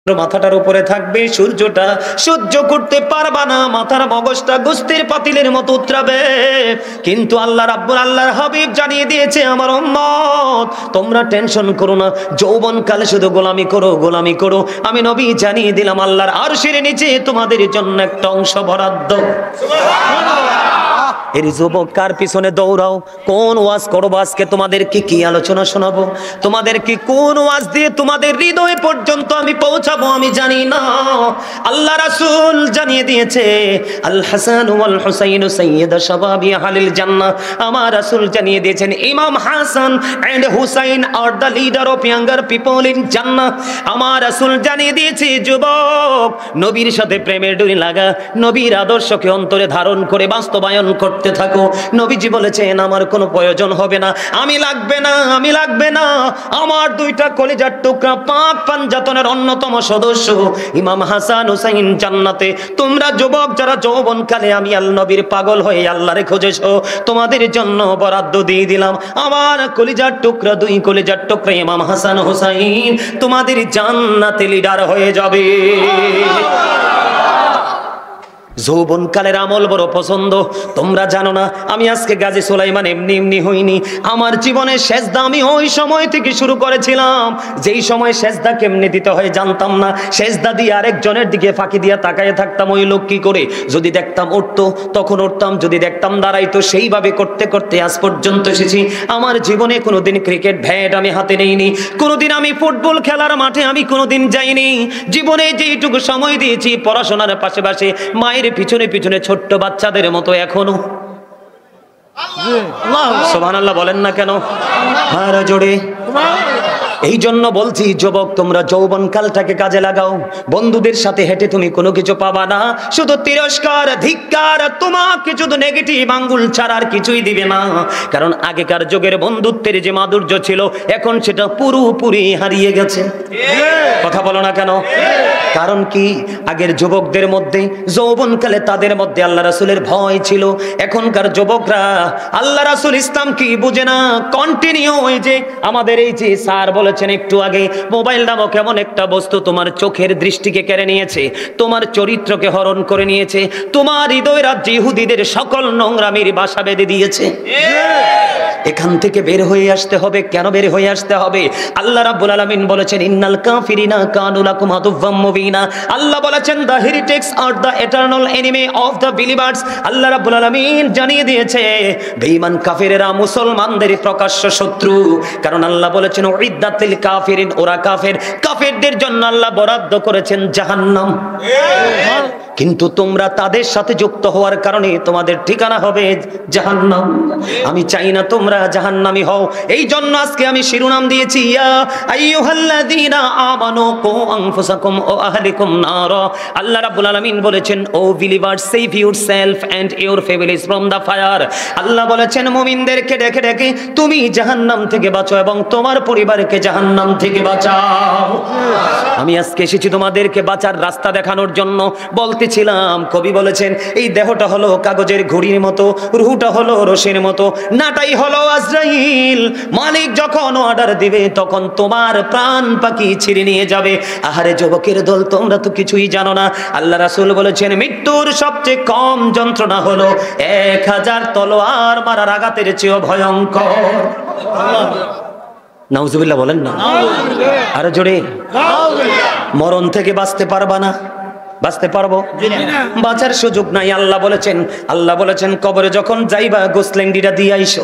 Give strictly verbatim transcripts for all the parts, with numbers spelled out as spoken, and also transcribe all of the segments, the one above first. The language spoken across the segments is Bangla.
মাথাটার উপরে থাকবে সূর্যটা সহ্য করতে পারবা না, মাথার মগজটা গোস্তের পাতিলের মতো উতরাবে। কিন্তু আল্লাহ রাব্বুল আল্লাহর হাবিব জানিয়ে দিয়েছে, আমার উম্মত তোমরা টেনশন করো না, যৌবন কালে শুধু গোলামি করো গোলামি করো। আমি নবী জানিয়ে দিলাম আল্লাহর আরশের নিচে তোমাদের জন্য একটা অংশ বরাদ্দ। সুবহানাল্লাহ। এর যুবক কার পিছনে দৌড়াও? কোন ওয়াজ করবো আজকে? তোমাদেরকে কি আলোচনা শোনাবো? তোমাদেরকে কোন ওয়াজ দিয়ে তোমাদের হৃদয় পর্যন্ত আমি পৌঁছাবো আমি জানি না। আল্লাহ রাসূল জানিয়ে দিয়েছে, আল হাসান ওয়াল হুসাইন সাইয়্যিদা শাবাবি আহলিল জান্নাহ। আমার রাসূল জানিয়ে দিয়েছেন, Imam Hasan and Husain are the leader of younger people in জান্নাহ। আমার রাসূল জানিয়ে দিয়েছে, যুবক নবীর সাথে প্রেমের ডোরি লাগা, নবীর আদর্শকে অন্তরে ধারণ করে বাস্তবায়ন করতে থাকো। নবীজি বলেছেন, আমার কোনো প্রয়োজন হবে না, আমি লাগবে না, আমি লাগবে না। আমার দুইটা কলিজার টুকরা পাক পাঞ্জাতনের অন্যতম সদস্য ইমাম হাসান হুসাইন জান্নাতে। তোমরা যুবক যারা যৌবনকালে আমি আল্লাহ নবীর পাগল হয়ে আল্লাহরে খুঁজেছো, তোমাদের জন্য বরাদ্দ দিয়ে দিলাম। আমার কলিজার টুকরা, দুই কলিজার টুকরা ইমাম হাসান হুসাইন তোমাদের জান্নাতে লিডার হয়ে যাবে। যৌবনকালের আমল বড় পছন্দ। তোমরা জানো না, আমি আজকে গাজী সুলাইমান এমনি এমনি হইনি। আমার জীবনের সেজদা আমি ওই সময় থেকে শুরু করেছিলাম যেই সময় সেজদা কেমনে দিতে হয় জানতাম না। সেজদা দিয়ে আরেকজনের দিকে ফাঁকি দিয়া তাকায় থাকতাম, ওই লোক কি করে। যদি দেখতাম উঠতো তখন উঠতাম, যদি দেখতাম দাঁড়াইতো, সেইভাবে করতে করতে আজ পর্যন্ত এসেছি। আমার জীবনে কোনোদিন ক্রিকেট ব্যাট আমি হাতে নেইনি, কোনোদিন আমি ফুটবল খেলার মাঠে আমি কোনোদিন যাইনি। জীবনে যেইটুকু সময় দিয়েছি পড়াশোনার পাশাপাশি মায়ের পিছনে পিছনে ছোট্ট বাচ্চাদের মতো এখনো। সুবহানাল্লাহ বলেন না কেন? আর জোরে। এই জন্য বলছি, যুবক তোমরা যৌবনকালটাকে কাজে লাগাও। বন্ধুদের সাথে হেঁটে তুমি কোনো কিছু পাবা না, শুধু তিরস্কার, ধিক্কার, তোমাকে শুধু নেগেটিভ আঙ্গুল ছাড়া আর কিছুই দিবে না। কারণ আগেকার যুগের বন্ধুত্বের যে মাধুর্য ছিল এখন সেটা পুরোপুরি হারিয়ে গেছে। কথা বলো না কেন? কারণ কি, আগের যুবকদের মধ্যে যৌবনকালে তাদের মধ্যে আল্লাহ রাসূলের ভয় ছিল। এখনকার যুবকরা আল্লাহ রাসূল ইসলাম কি বুঝে না। কন্টিনিউ ওই যে আমাদের এই যে স্যার বলেছেন একটু আগে, মোবাইল নামক এমন একটা বস্তু তোমার চোখের দৃষ্টিকে কেড়ে নিয়েছে, তোমার চরিত্রকে হরণ করে নিয়েছে, তোমার হৃদয় রাজ্যে ইহুদিদের সকল নোংরামির বাসা বেঁধে দিয়েছে। এখান থেকে বের হয়ে আসতে হবে। কেন বের হয়ে আসতে হবে? আল্লাহ রাব্বুল আলামিন বলেছেন, ইন্নাল কাফিরিনা কানু লাকুম আদুওয়াম মুবিনা। আল্লাহ বলেছেন, the heretics are the eternal enemy of the believers. আল্লাহ রাব্বুল আলামিন জানিয়ে দিয়েছে, বেঈমান কাফেরেরা মুসলমানদের প্রকাশ্য শত্রু। কারণ আল্লাহ বলেছেন, উইদ্দাতিল কাফিরিন, ওরা কাফের, কাফেরদের জন্য আল্লাহ বরাদ্দ করেছেন জাহান্নাম। কিন্তু তোমরা তাদের সাথে যুক্ত হওয়ার কারণে তোমাদের ঠিকানা হবে জাহান্নাম। আমি চাই না তোমরা জাহান্নামী হও। এই জন্য আজকে আমি শিরোনাম দিয়েছি, ইয়া আইয়ুহাল্লাযীনা আমানু কু আনফুসাকুম ওয়া আহলিকুম নারা। আল্লাহ রাব্বুল আলামিন বলেছেন, O believers, save yourself and your families from the fire. আল্লাহ বলেছেন, মুমিনদেরকে ডেকে ডেকে তুমি জাহান্নাম থেকে বাঁচো এবং তোমার পরিবারকে জাহান্নাম থেকে বাঁচাও। আমি আজকে এসেছি তোমাদেরকে বাঁচার রাস্তা দেখানোর জন্য। বলতেছিলাম, কবি বলেছেন, এই দেহটা হলো কাগজের ঘড়ির মতো, রুহটা হলো রশির মতো, নাটাই হলো আজরাইল। মালিক যখন অর্ডার দিবে তখন তোমার প্রাণ পাখি ছিঁড়ে নিয়ে যাবে। আহারে যুবকের দল, তোমরা তো কিছুই জানো না। আল্লাহ রাসূল বলেছেন, মৃত্যুর সবচেয়ে কম যন্ত্রণা হলো এক হাজার তলোয়ার মারার আঘাতের চেয়েও ভয়ঙ্কর। নাউজুবিল্লাহ বলেন না? আরো জোরে। মরণ থেকে বাঁচতে পারবা না? বাঁচতে পারবো? বাঁচার সুযোগ নাই। আল্লাহ বলেছেন, আল্লাহ বলেছেন কবরে যখন যাইবা গোসলেন্ডিটা দিয়ে আইসো।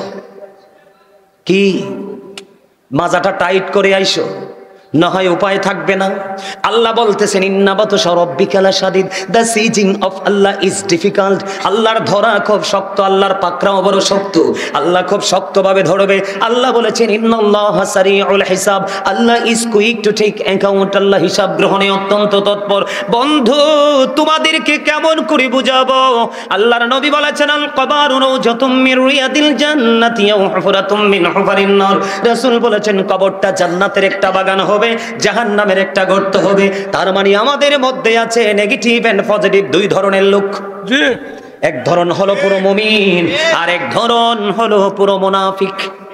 কি? মাজাটা টাইট করে আইসো, না হয় উপায় থাকবে না। আল্লাহ বলতেছেন, ইন্না বাতশা রাব্বিকা লাশাদীদ, দ্য সিজিং অফ আল্লাহ ইজ ডিফিকাল্ট। আল্লাহর ধরা খুব শক্ত, আল্লাহর পাকড়াও বড় শক্ত। আল্লাহ খুব শক্তভাবে ধরবে। আল্লাহ বলেছেন, ইন্নাল্লাহা সারিউল হিসাব, আল্লাহ is quick to take account. আল্লাহ হিসাব গ্রহণে অত্যন্ত তৎপর। বন্ধু, তোমাদেরকে কেমন করে বুঝাবো? আল্লাহর নবী বলেছেন, আল কবরু রাউজাতুম মির রিয়াদিল জান্নাতি ওয়া হুফরাতুম মিন হুফারিন নার। রাসূল বলেছেন, কবরটা জান্নাতের একটা বাগান হবে, জাহান্নামের একটা গর্ত হবে। তার মানে আমাদের মধ্যে আছে নেগেটিভ এন্ড পজিটিভ দুই ধরনের লোক। এক ধরন হলো পুরো মুমিন, আর এক ধরন হলো পুরো মুনাফিক।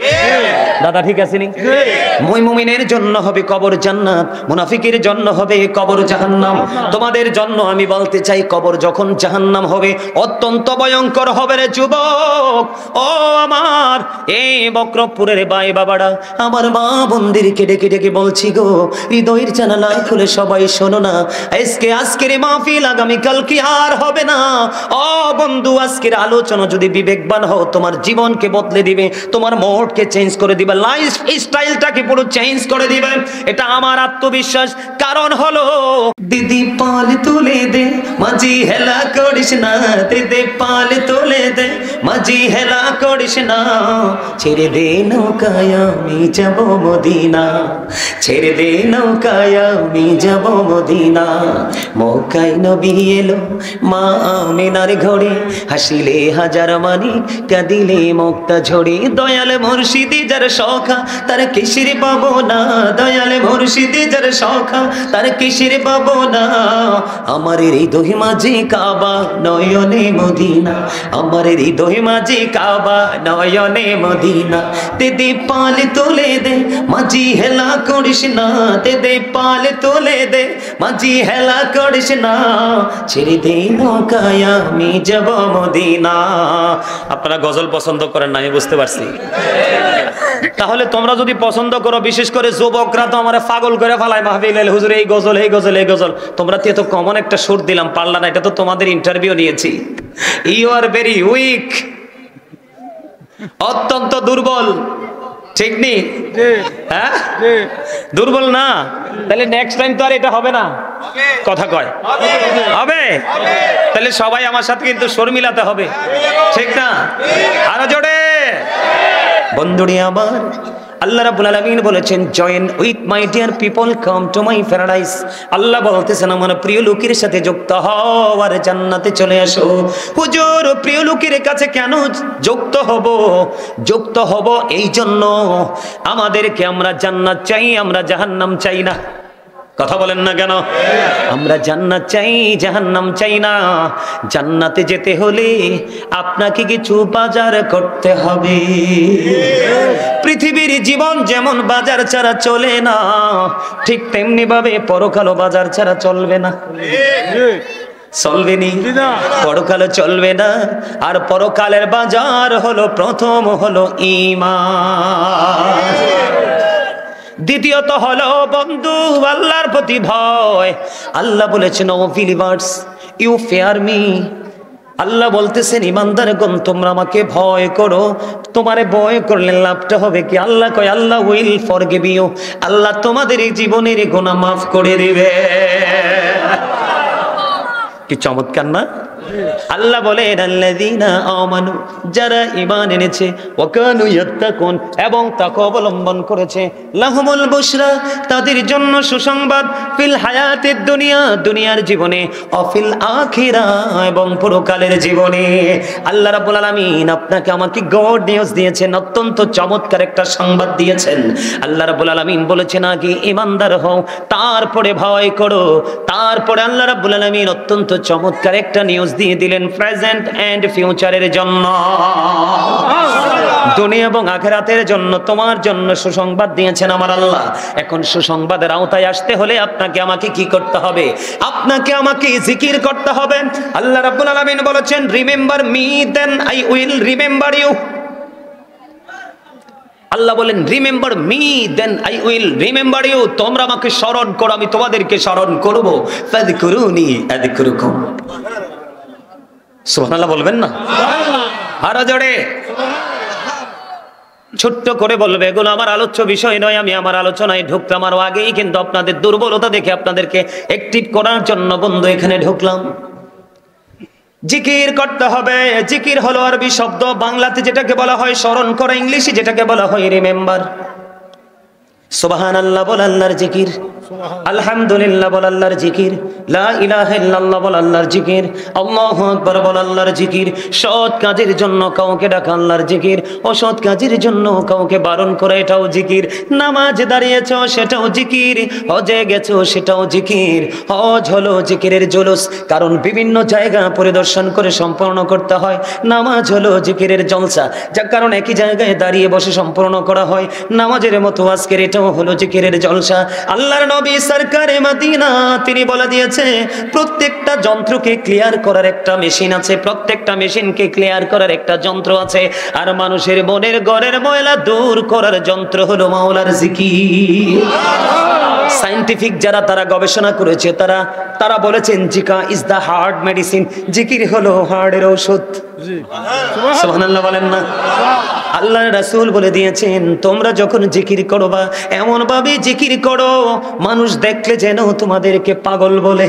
দাদা ঠিক আছে নি? মুমিনের জন্য হবে কবর জান্নাত, মুনাফিকের জন্য হবে কবর জাহান্নাম। তোমাদের জন্য আমি বলতে চাই, কবর যখন জাহান্নাম হবে অত্যন্ত ভয়ঙ্কর হবে রে যুবক। ও আমার এই বক্রপুরের ভাই বাবারা, আমার মা বোনদেরকে ডেকে ডেকে বলছি গো, হৃদয়ের জানালা খুলে সবাই শোনো না। আজকে আজকের মাহফিল আগামীকাল কি আর হবে না। ও বন্ধু, আজকের আলোচনা যদি বিবেকবান হও, তোমার জীবনকে বদলে দিবে, তোমার মোডকে চেঞ্জ করে দিবে, লাইফ স্টাইলটাকে পুরো চেঞ্জ করে দিবে। এটা আমার আত্মবিশ্বাস। কারণ হলো, দিদি পাল তুলে দে মাঝি হেলা করিস না, দিদি পাল তুলে দে মাঝি হেলা করিস না, ছেড়ে দে নৌকায় আমি যাব মদিনা, ছেড়ে দে নৌকায় আমি যাব মদিনা। মক্কায় নবী এলো মা আমিনার ঘরে, হাসিলে হাজার মানি কাঁদিলে মুক্তা ঝরে। দয়াল মুর্শিদি যার সখা তার কিসের পাবো না, দয়াল মুর্শিদি যার সখা তার কিসের পাবো না। আমার হৃদয় মাঝে কাবা নয়নে মদিনা, আমার হৃদয় মাঝে কাবা নয়নে মদিনা। দিদি পাল তোলে দে মাঝি হেলা করিস না, দিদি পাল তোলে দে মাঝি হেলা করিস না, ছেড়ে দে নৌকায় আমি যাব মদিনা। আপনারা গজল পছন্দ করেন না, আমি বুঝতে পারছি। তাহলে তোমরা যদি পছন্দ করো, বিশেষ করে যুবকরা তো আমার পাগল করে ফেলায় মাহফিল, হুজুর এই গজল এই গজল এই গজল। তোমরা তো এত কমন একটা সুর দিলাম, পারলা না। এটা তো তোমাদের ইন্টারভিউ নিয়েছি। ইউ আর ভেরি উইক, অত্যন্ত দুর্বল, ঠিক নি? হ্যাঁ দুর্বল না? তাহলে নেক্সট টাইম তো আর এটা হবে না। কথা কয় হবে? তাহলে সবাই আমার সাথে কিন্তু সুর মিলাতে হবে, ঠিক না? আরো জোরে বন্ধুরি আমার। আল্লাহ রাব্বুল আলামিন বলেছেন, join with my dear people, come to my paradise. আল্লাহ বলতেছেন, আমার প্রিয় লোকের সাথে যুক্ত হও আর জান্নাতে চলে আসো। হুজুর, প্রিয় লোকের কাছে কেন যুক্ত হব? যুক্ত হব এই জন্য, আমাদেরকে আমরা জান্নাত চাই, আমরা জাহান্নাম চাই না। কথা বলেন না কেন? আমরা জান্নাত চাই, জাহান্নাম চাই না। জান্নাতে যেতে হলে আপনাকে কিছু বাজার করতে হবে। পৃথিবীর জীবন যেমন বাজার ছাড়া চলে না, ঠিক তেমনি ভাবে পরকালও বাজার ছাড়া চলবে না। চলবে নি? পরকালও চলবে না। আর পরকালের বাজার হলো, প্রথম হলো ঈমান, দ্বিতীয়ত হলো বন্ধু আল্লাহর প্রতি ভয়। আল্লাহ বলেছেন, O believers you fear me. আল্লাহ বলতেছেন, ইমানদারগণ তোমরা আমাকে ভয় করো। তোমারে ভয় করলে লাভটা হবে কি? আল্লাহ কয়, আল্লাহ উইল ফরগিভ ইউ, আল্লাহ তোমাদের এই জীবনের গুনাহ মাফ করে দিবে। কি চমৎকার না? আল্লাহ বলেন, আল্লাযীনা আমানু, যারা ঈমান এনেছে, ওয়া কানু ইয়াত্তাকুন, এবং তাকওয়া অবলম্বন করেছে, লাহুমুল বুশরা, তাদের জন্য সুসংবাদ, ফিল হায়াতিদ দুনিয়া, দুনিয়ার জীবনে, ও ফিল আখিরা, এবং পরকালের জীবনে। আল্লাহ রাব্বুল আলামিন আপনাকে আমাকে গড নিউজ দিয়েছেন, অত্যন্ত চমৎকার একটা সংবাদ দিয়েছেন। আল্লাহ রাব্বুল আলামিন বলেছেন, আগে ঈমানদার হও, তারপরে ভয় করো। তারপরে আল্লাহ রাব্বুল আলামিন অত্যন্ত চমৎকার একটা নিউজ দিয়ে দিলেন, প্রেজেন্ট এন্ড ফিউচারের জন্য, দুনিয়া এবং আখিরাতের জন্য, তোমার জন্য সুসংবাদ দিয়েছেন আমার আল্লাহ। এখন সুসংবাদের আওতায় আসতে হলে আপনাকে আমাকে কি করতে হবে? আপনাকে আমাকে জিকির করতে হবে। আল্লাহ রাব্বুল আলামিন বলেছেন, remember me then I will remember you. আল্লাহ বলেন, remember me then I will remember you. তোমরা আমাকে স্মরণ করো, আমি তোমাদেরকে স্মরণ করব। ফাযকুরুনি আযকুরুকুম। সুবহানাল্লাহ বলবেন না? আরো জোরে ছোট্ট করে বলবে। এগুলো আমার আলোচ্য বিষয় নয়। আমি আমার আলোচনায় ঢুকলাম আরো আগেই, কিন্তু আপনাদের দুর্বলতা দেখে আপনাদেরকে অ্যাক্টিভ করার জন্য বন্ধু এখানে ঢুকলাম। জিকির করতে হবে। জিকির হলো আরবি শব্দ, বাংলাতে যেটাকে বলা হয় স্মরণ করা, ইংলিশে যেটাকে বলা হয় রিমেম্বার। সুবহানাল্লাহ বল, আল্লাহর জিকির। আলহামদুলিল্লাহ বল আল্লাহর জিকির, লা ইলাহা ইল্লাল্লাহ বল আল্লাহর জিকির, আল্লাহু আকবার বল আল্লাহর জিকির। সৎ কাজের জন্য কাউকে ডাকা আল্লাহর জিকির, অসৎ কাজের জন্য কাউকে বারণ করে এটাও জিকির। নামাজ দাঁড়িয়েছো সেটাও জিকির, হজে গেছো সেটাও জিকির। হজ হলো জিকিরের জুলুস, কারণ বিভিন্ন জায়গা পরিদর্শন করে সম্পূর্ণ করতে হয়। নামাজ হলো জিকিরের জলসা, যার কারণে একই জায়গায় দাঁড়িয়ে বসে সম্পূর্ণ করা হয়। নামাজের মতো আজকের এটাও হলো জিকিরের জলসা। আল্লাহর নবী সরকারে মদিনা তিনি বলে দিয়েছে, প্রত্যেকটা যন্ত্রকে ক্লিয়ার করার একটা মেশিন আছে, প্রত্যেকটা মেশিনকে ক্লিয়ার করার একটা যন্ত্র আছে। আর মানুষের মনের ঘরের ময়লা দূর করার যন্ত্র হলো মাওলার জিকির। সায়েন্টিফিক যারা তারা গবেষণা করেছে, তারা তারা বলেছেন জিকা ইজ দা হার্ট মেডিসিন, জিকির হলো হার্টের ঔষধ। সুবহানাল্লাহ বলেন না? আল্লাহর রাসূল বলে দিয়েছেন, তোমরা যখন জিকির করবা এমন ভাবে জিকির করো মানুষ দেখলে যেন তোমাদেরকে পাগল বলে।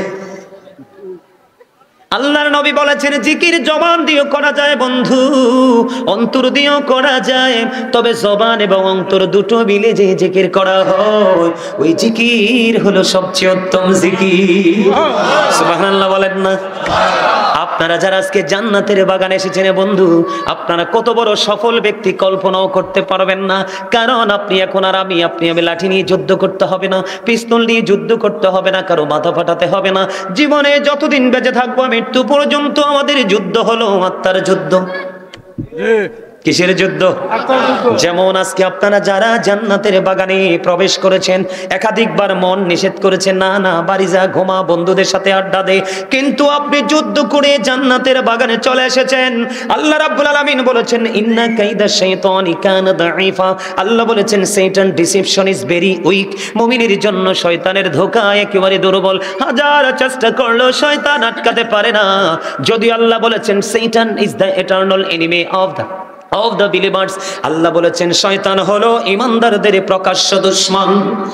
আল্লাহর নবী বলেছেন, জিকির জবান দিয়েও করা যায় বন্ধু, অন্তর দিয়েও করা যায়, তবে জবান এবং অন্তর দুটো মিলে যে জিকির করা হয় ওই জিকির হলো সবচেয়ে উত্তম জিকির। সুবহানাল্লাহ বলেন না? আপনারা যারা আজকে জান্নাতের বাগানে এসেছেন বন্ধু, আপনারা কত বড় সফল ব্যক্তি কল্পনাও করতে পারবেন না। কারণ আপনি এখন আর আমি আপনি আমি লাঠি নিয়ে যুদ্ধ করতে হবে না, পিস্তল নিয়ে যুদ্ধ করতে হবে না, কারো মাথা ফাটাতে হবে না। জীবনে যতদিন বেঁচে থাকবো মৃত্যু পর্যন্ত আমাদের যুদ্ধ হলো আত্মার যুদ্ধ। কিসের যুদ্ধ? যেমন আজকে আপনারা যারা জান্নাতের বাগানে প্রবেশ করেছেন, একাধিকবার মন নিষেধ করেছে, না না বাড়ি যা, ঘুমা, বন্ধুদের সাথে আড্ডা দে, কিন্তু আপনি যুদ্ধ করে জান্নাতের বাগানে চলে এসেছেন। আল্লাহ রাব্বুল আলামিন বলেছেন, ইন্না কাইদা শাইতানি কানা দাঈফা। আল্লাহ বলেছেন, শয়তান ডিসেপশন ইজ ভেরি উইক। মুমিনের জন্য শয়তানের ধোঁকা একেবারে দুর্বল, হাজার চেষ্টা করলেও শয়তান আটকাতে পারে না। যদি আল্লাহ বলেছেন শয়তান is the eternal enemy of the of the believers, আল্লাহ বলেছেন শয়তান হলো ঈমানদারদের প্রকাশ্য দুশমন।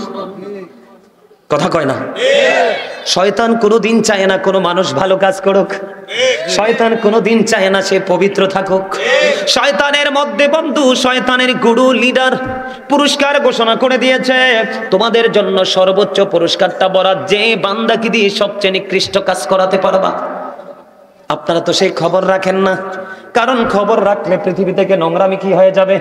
কথা কয় না? শয়তান কোনোদিন চায় না কোনো মানুষ ভালো কাজ করুক, শয়তান কোনোদিন চায় না সে পবিত্র থাকুক। শয়তানের মধ্যে বন্ধু, শয়তানের গুরু লিডার পুরস্কার ঘোষণা করে দিয়েছে, তোমাদের জন্য সর্বোচ্চ পুরস্কারটা বরাদ্দ, যে বান্দাকে দিয়ে সবচেয়ে নিকৃষ্ট কাজ করাতে পারবা। আপনারা তো সেই খবর রাখেন না, কারণ খবর রাখলে পৃথিবী থেকে নোংরামি কি হয়ে যাবে?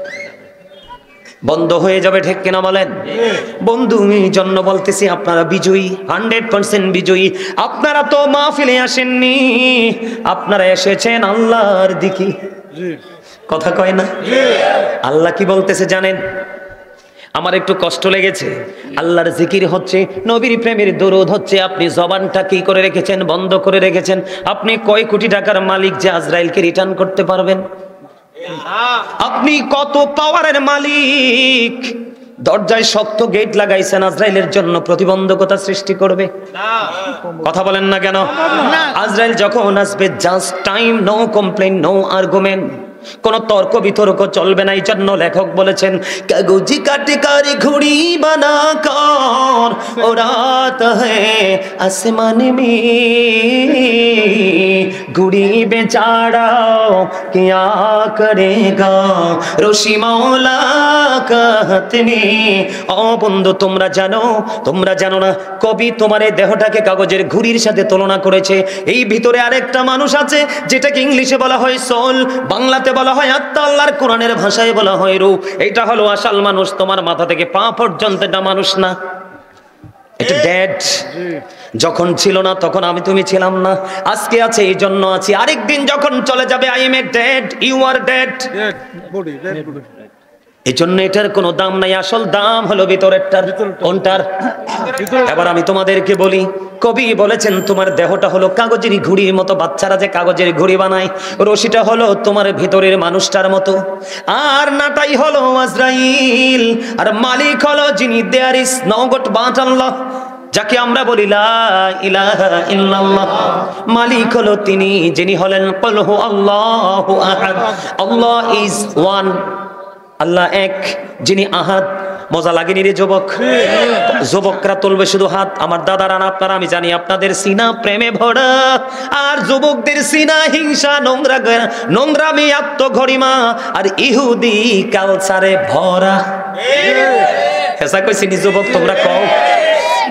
বন্ধ হয়ে যাবে, ঠিক কিনা বলেন? বন্ধু এই জন্য বলতেছি, আপনারা বিজয়ী, হান্ড্রেড পার্সেন্ট বিজয়ী। আপনারা তো মাহফিলে আসেননি, আপনারা এসেছেন আল্লাহর দিকে। কথা কয় না? আল্লাহ কি বলতেছে জানেন? আমার একটু কষ্ট লেগেছে। আল্লাহর জিকির হচ্ছে, নবীর প্রেমের দরুদ হচ্ছে, আপনি জবানটা কি করে রেখেছেন? বন্ধ করে রেখেছেন। আপনি কয় কোটি টাকার মালিক যে আজরাইলকে রিটার্ন করতে পারবেন? আপনি কত পাওয়ারের মালিক, দরজায় শক্ত গেট লাগাইছেন, আজরাইলের জন্য প্রতিবন্ধকতা সৃষ্টি করবে? কথা বলেন না কেন? আজরাইল যখন আসবে, just time, no complain, no argument, কোন তর্ক বিতর্ক চলবে না। এই জন্য লেখক বলেছেন, কাগজি কাটে কার ঘুড়ি বানা কর ওরাত হ্যায় আসমানে মে, ঘুড়ি বেচারা কিয়া করেগা রশি মৌলা কাহাতে মে। ও বন্ধু, তোমরা জানো তোমরা জানো না, কবি তোমার এই দেহটাকে কাগজের ঘুড়ির সাথে তুলনা করেছে। এই ভিতরে আরেকটা মানুষ আছে, যেটাকে ইংলিশে বলা হয় সোল, বাংলাতে বলা হয় আত্মা, আল্লাহর কোরআনের ভাষায় বলা হয় রূহ। এটা হলো আসল মানুষ। তোমার মাথা থেকে পা পর্যন্ত এটা মানুষ না, এটা ডেড। যখন ছিল না তখন আমি তুমি ছিলাম না, আজকে আছে এই জন্য আছি। আরেকদিন যখন চলে যাবে, I am a dead, you are dead. এই জন্য এটার কোনো দাম নাই, আসল দাম হলো ভিতরেরটার। কোনটার? এবার আমি তোমাদেরকে বলি, কবি বলেছেন তোমার দেহটা হলো কাগজের ঘুড়ির মতো। বাচ্চারা যে কাগজের ঘুড়ি বানায়, রশিটা হলো তোমার ভিতরের মানুষটার মতো, আর নাটাই হলো আজরাইল, আর মালিক হলো যিনি there is no god but আল্লাহ, যাকে আমরা বলি লা ইলাহা ইল্লাল্লাহ। মালিক হলো তিনি, যিনি হলেন কুল হু আল্লাহু আহাদ, আল্লাহ ইজ ওয়ান, আল্লাহ এক, যিনি আহাদ। মজা লাগেনি রে যুবক? যুবকরা তুলবে শুধু হাত। আমার দাদারা না আপনারা, আমি জানি আপনাদের সিনা প্রেমে ভরা, আর যুবকদের সিনা হিংসা, নোংরা নোংরামি, আত্মঘরিমা আর ইহুদি কালচারে ভরা। হেসা কইছি নি যুবক? তোমরা কও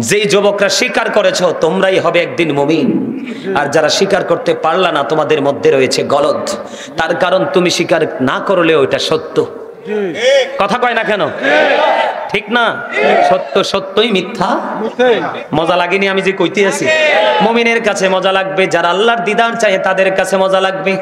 যেই যুবকরা স্বীকার করেছো তোমরাই হবে একদিন মুমিন, আর যারা স্বীকার করতে পারলা না তোমাদের মধ্যে রয়েছে গলদ। তার কারণ তুমি স্বীকার না করলেও এটা সত্য। কথা কয় না কেন? ঠিক না? সত্য সত্যই, মিথ্যা মজা লাগেনি আমি যে কইতে আছি। মুমিনের কাছে মজা লাগবে, যারা আল্লাহর দিদার চায় তাদের কাছে মজা লাগবে।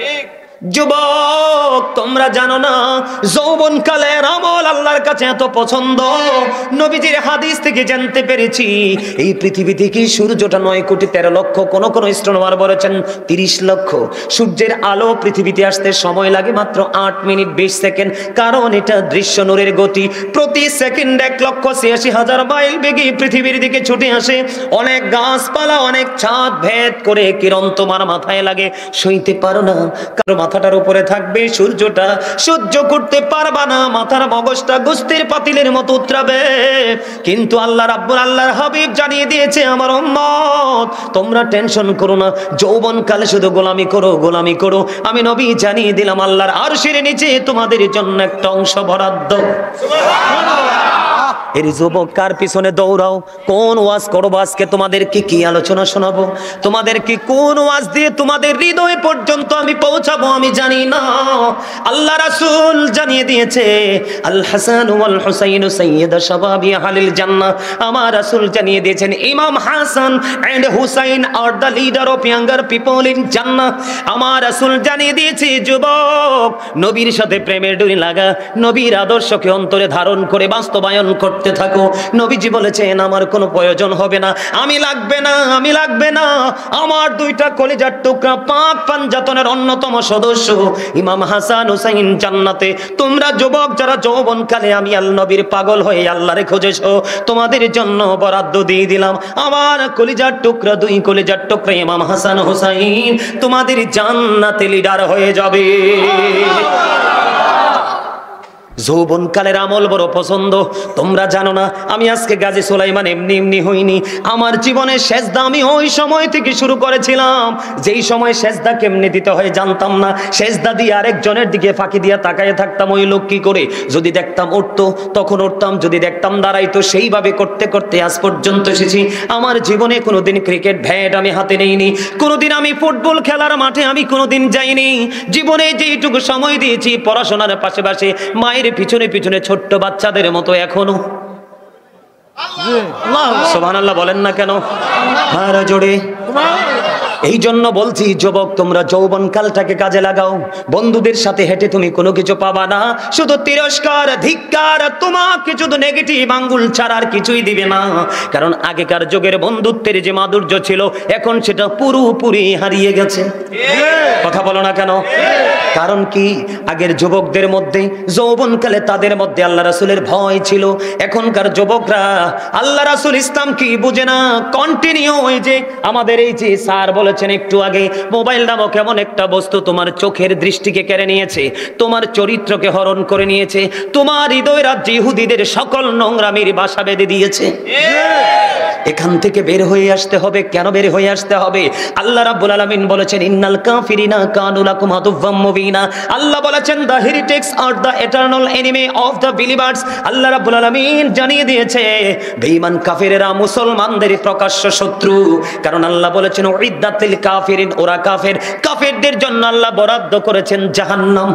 যুবক তোমরা জানো না যৌবনকালের আমল আল্লাহর কাছে এত পছন্দ। নবীজির হাদিস থেকে জানতে পেরেছি এই পৃথিবী থেকে সূর্যটা নয় কোটি তেরো লক্ষ, কোন কোন স্ট্রোনমার বলেছেন তিরিশ লক্ষ। সূর্যের আলো পৃথিবীতে আসতে সময় লাগে মাত্র আট মিনিট বিশ সেকেন্ড, কারণ এটা দৃশ্য নূরের গতি। প্রতি সেকেন্ড এক লক্ষ ছিয়াশি হাজার মাইল বেগে পৃথিবীর দিকে ছুটে আসে। অনেক গাছপালা অনেক ছাদ ভেদ করে কিরণ তোমার মাথায় লাগে, সইতে পারো না। কারো মাথাটার উপরে থাকবে সূর্যটা, সহ্য করতে পারবা না, মাথার মগজটা গোস্তের পাতিলের মতো উতরাবে। কিন্তু আল্লাহ রাব্বুল আল্লাহর হাবিব জানিয়ে দিয়েছে আমার উম্মত তোমরা টেনশন করো না, যৌবন কালে শুধু গোলামি করো গোলামি করো। আমি নবী জানিয়ে দিলাম আল্লাহর আরশের নিচে তোমাদের জন্য একটা অংশ বরাদ্দ। এর যুবক কার পিছনে দৌড়াও? কোন ওয়াজ করবো আজকে? তোমাদেরকে কি আলোচনা শোনাবো? তোমাদেরকে কোন ওয়াজ দিয়ে তোমাদের হৃদয় পর্যন্ত আমি পৌঁছাবো আমি জানি না। আল্লাহ রাসূল জানিয়ে দিয়েছে আল হাসান ওয়াল হুসাইন সাইয়্যিদা শাবাবি আহলিল জান্নাহ। আমার রাসূল জানিয়ে দিয়েছেন Imam Hasan and Husain are the leader of younger people in জান্নাহ। আমার রাসূল জানিয়ে দিয়েছে যুবক নবীর সাথে প্রেমের ডোরি লাগা, নবীর আদর্শকে অন্তরে ধারণ করে বাস্তবায়ন করতে থাকো। নবীজি বলেছেন আমার কোনো প্রয়োজন হবে না, আমি লাগবে না, আমি লাগবে না। আমার দুইটা কলিজার টুকরা পাক পাঞ্জাতনের অন্যতম সদস্য ইমাম হাসান হুসাইন জান্নাতে। তোমরা যুবক যারা যৌবনকালে আমি আল্লাহ নবীর পাগল হয়ে আল্লাহরে খুঁজেছো, তোমাদের জন্য বরাদ্দ দিয়ে দিলাম আমার কলিজার টুকরা, দুই কলিজার টুকরা ইমাম হাসান হুসাইন তোমাদের জান্নাতে লিডার হয়ে যাবে। যৌবনকালের আমল বড় পছন্দ। তোমরা জানো না আমি আজকে গাজী সুলাইমান এমনি এমনি হইনি। আমার জীবনের সেজদা আমি ওই সময় থেকে শুরু করেছিলাম যেই সময় সেজদা কেমনে দিতে হয় জানতাম না। সেজদা দিয়ে আরেকজনের দিকে ফাঁকি দিয়ে তাকায় থাকতাম ওই লোক কি করে, যদি দেখতাম উঠতো তখন উঠতাম, যদি দেখতাম দাঁড়াইতো সেইভাবে করতে করতে আজ পর্যন্ত এসেছি। আমার জীবনে কোনোদিন ক্রিকেট ব্যাট আমি হাতে নেইনি, কোনোদিন আমি ফুটবল খেলার মাঠে আমি কোনোদিন যাইনি। জীবনে যেইটুকু সময় দিয়েছি পড়াশোনার পাশাপাশি মায়ের পিছনে পিছনে ছোট্ট বাচ্চাদের মতো এখনো। সুবহানাল্লাহ বলেন না কেন? আর জোরে। এই জন্য বলছি যুবক তোমরা যৌবন কালটাকে কাজে লাগাও। বন্ধুদের সাথে হেঁটে তুমি কোনো কিছু পাবা না, শুধু তিরস্কার ধিক্কার, তোমাকে শুধু নেগেটিভ আঙ্গুল ছাড়া আর কিছুই দিবে না। কারণ আগেকার যুগের বন্ধুত্বের যে মাধুর্য ছিল এখন সেটা পুরোপুরি হারিয়ে গেছে। কথা বলো না কেন? কারণ কি আগের যুবকদের মধ্যে যৌবনকালে তাদের মধ্যে আল্লাহ রাসূলের ভয় ছিল। এখনকার যুবকরা আল্লাহ রাসূল ইসলাম কি বুঝে না। কন্টিনিউ ওই যে আমাদের এই যে স্যার বলেছেন একটু আগে, মোবাইল নামক এমন একটা বস্তু তোমার চোখের দৃষ্টিকে কেড়ে নিয়েছে, তোমার চরিত্রকে হরণ করে নিয়েছে, তোমার হৃদয় রাজ্যে ইহুদিদের সকল নোংরামির বাসা বেঁধে দিয়েছে। এখান থেকে বের হয়ে আসতে হবে। কেন বের হয়ে আসতে হবে? আল্লাহ রাব্বুল আলামিন বলেছেন ইন্নাল কাফিরিনা কানু লাকুম আদুওয়াম মুবিনা। আল্লাহ বলেছেন the heretics are the eternal enemy of the believers. আল্লাহ রাব্বুল আলামিন জানিয়ে দিয়েছে বেঈমান কাফেরেরা মুসলমানদের প্রকাশ্য শত্রু। কারণ আল্লাহ বলেছেন উইদ্দাতিল কাফিরিন, ওরা কাফের, কাফেরদের জন্য আল্লাহ বরাদ্দ করেছেন জাহান্নাম।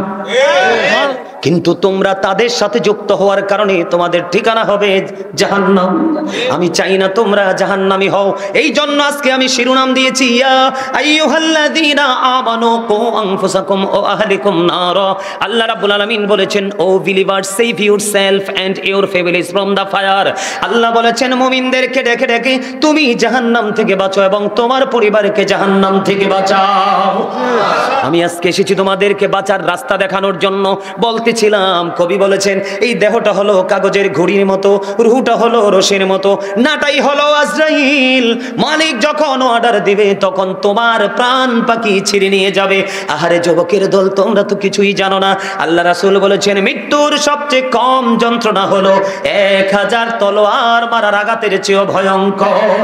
কিন্তু তোমরা তাদের সাথে যুক্ত হওয়ার কারণে তোমাদের ঠিকানা হবে জাহান্নাম। আমি চাই না তোমরা জাহান্নামী হও। এই জন্য আজকে আমি শিরোনাম দিয়েছি ইয়া আইয়ুহাল্লাযীনা আমানু কু আনফুসাকুম ওয়া আহলিকুম নারা। আল্লাহ রাব্বুল আলামিন বলেছেন O believers save yourself and your families from the fire. আল্লাহ বলেছেন মুমিনদেরকে ডেকে ডেকে তুমি জাহান্নাম থেকে বাঁচো এবং তোমার পরিবারকে জাহান্নাম থেকে বাঁচাও। আমি আজকে এসেছি তোমাদেরকে বাঁচার রাস্তা দেখানোর জন্য। বলতেছিলাম কবি বলেছেন এই দেহটা হলো কাগজের ঘড়ির মতো, রুহটা হলো রশির মতো, নাটাই হলো আজরাইল। মালিক যখন অর্ডার দিবে তখন তোমার প্রাণ পাখি ছিঁড়ে নিয়ে যাবে। আহারে যুবকের দল তোমরা তো কিছুই জানো না। আল্লাহ রাসূল বলেছেন মৃত্যুর সবচেয়ে কম যন্ত্রণা হলো এক হাজার তলোয়ার মারার আঘাতের চেয়েও ভয়ঙ্কর।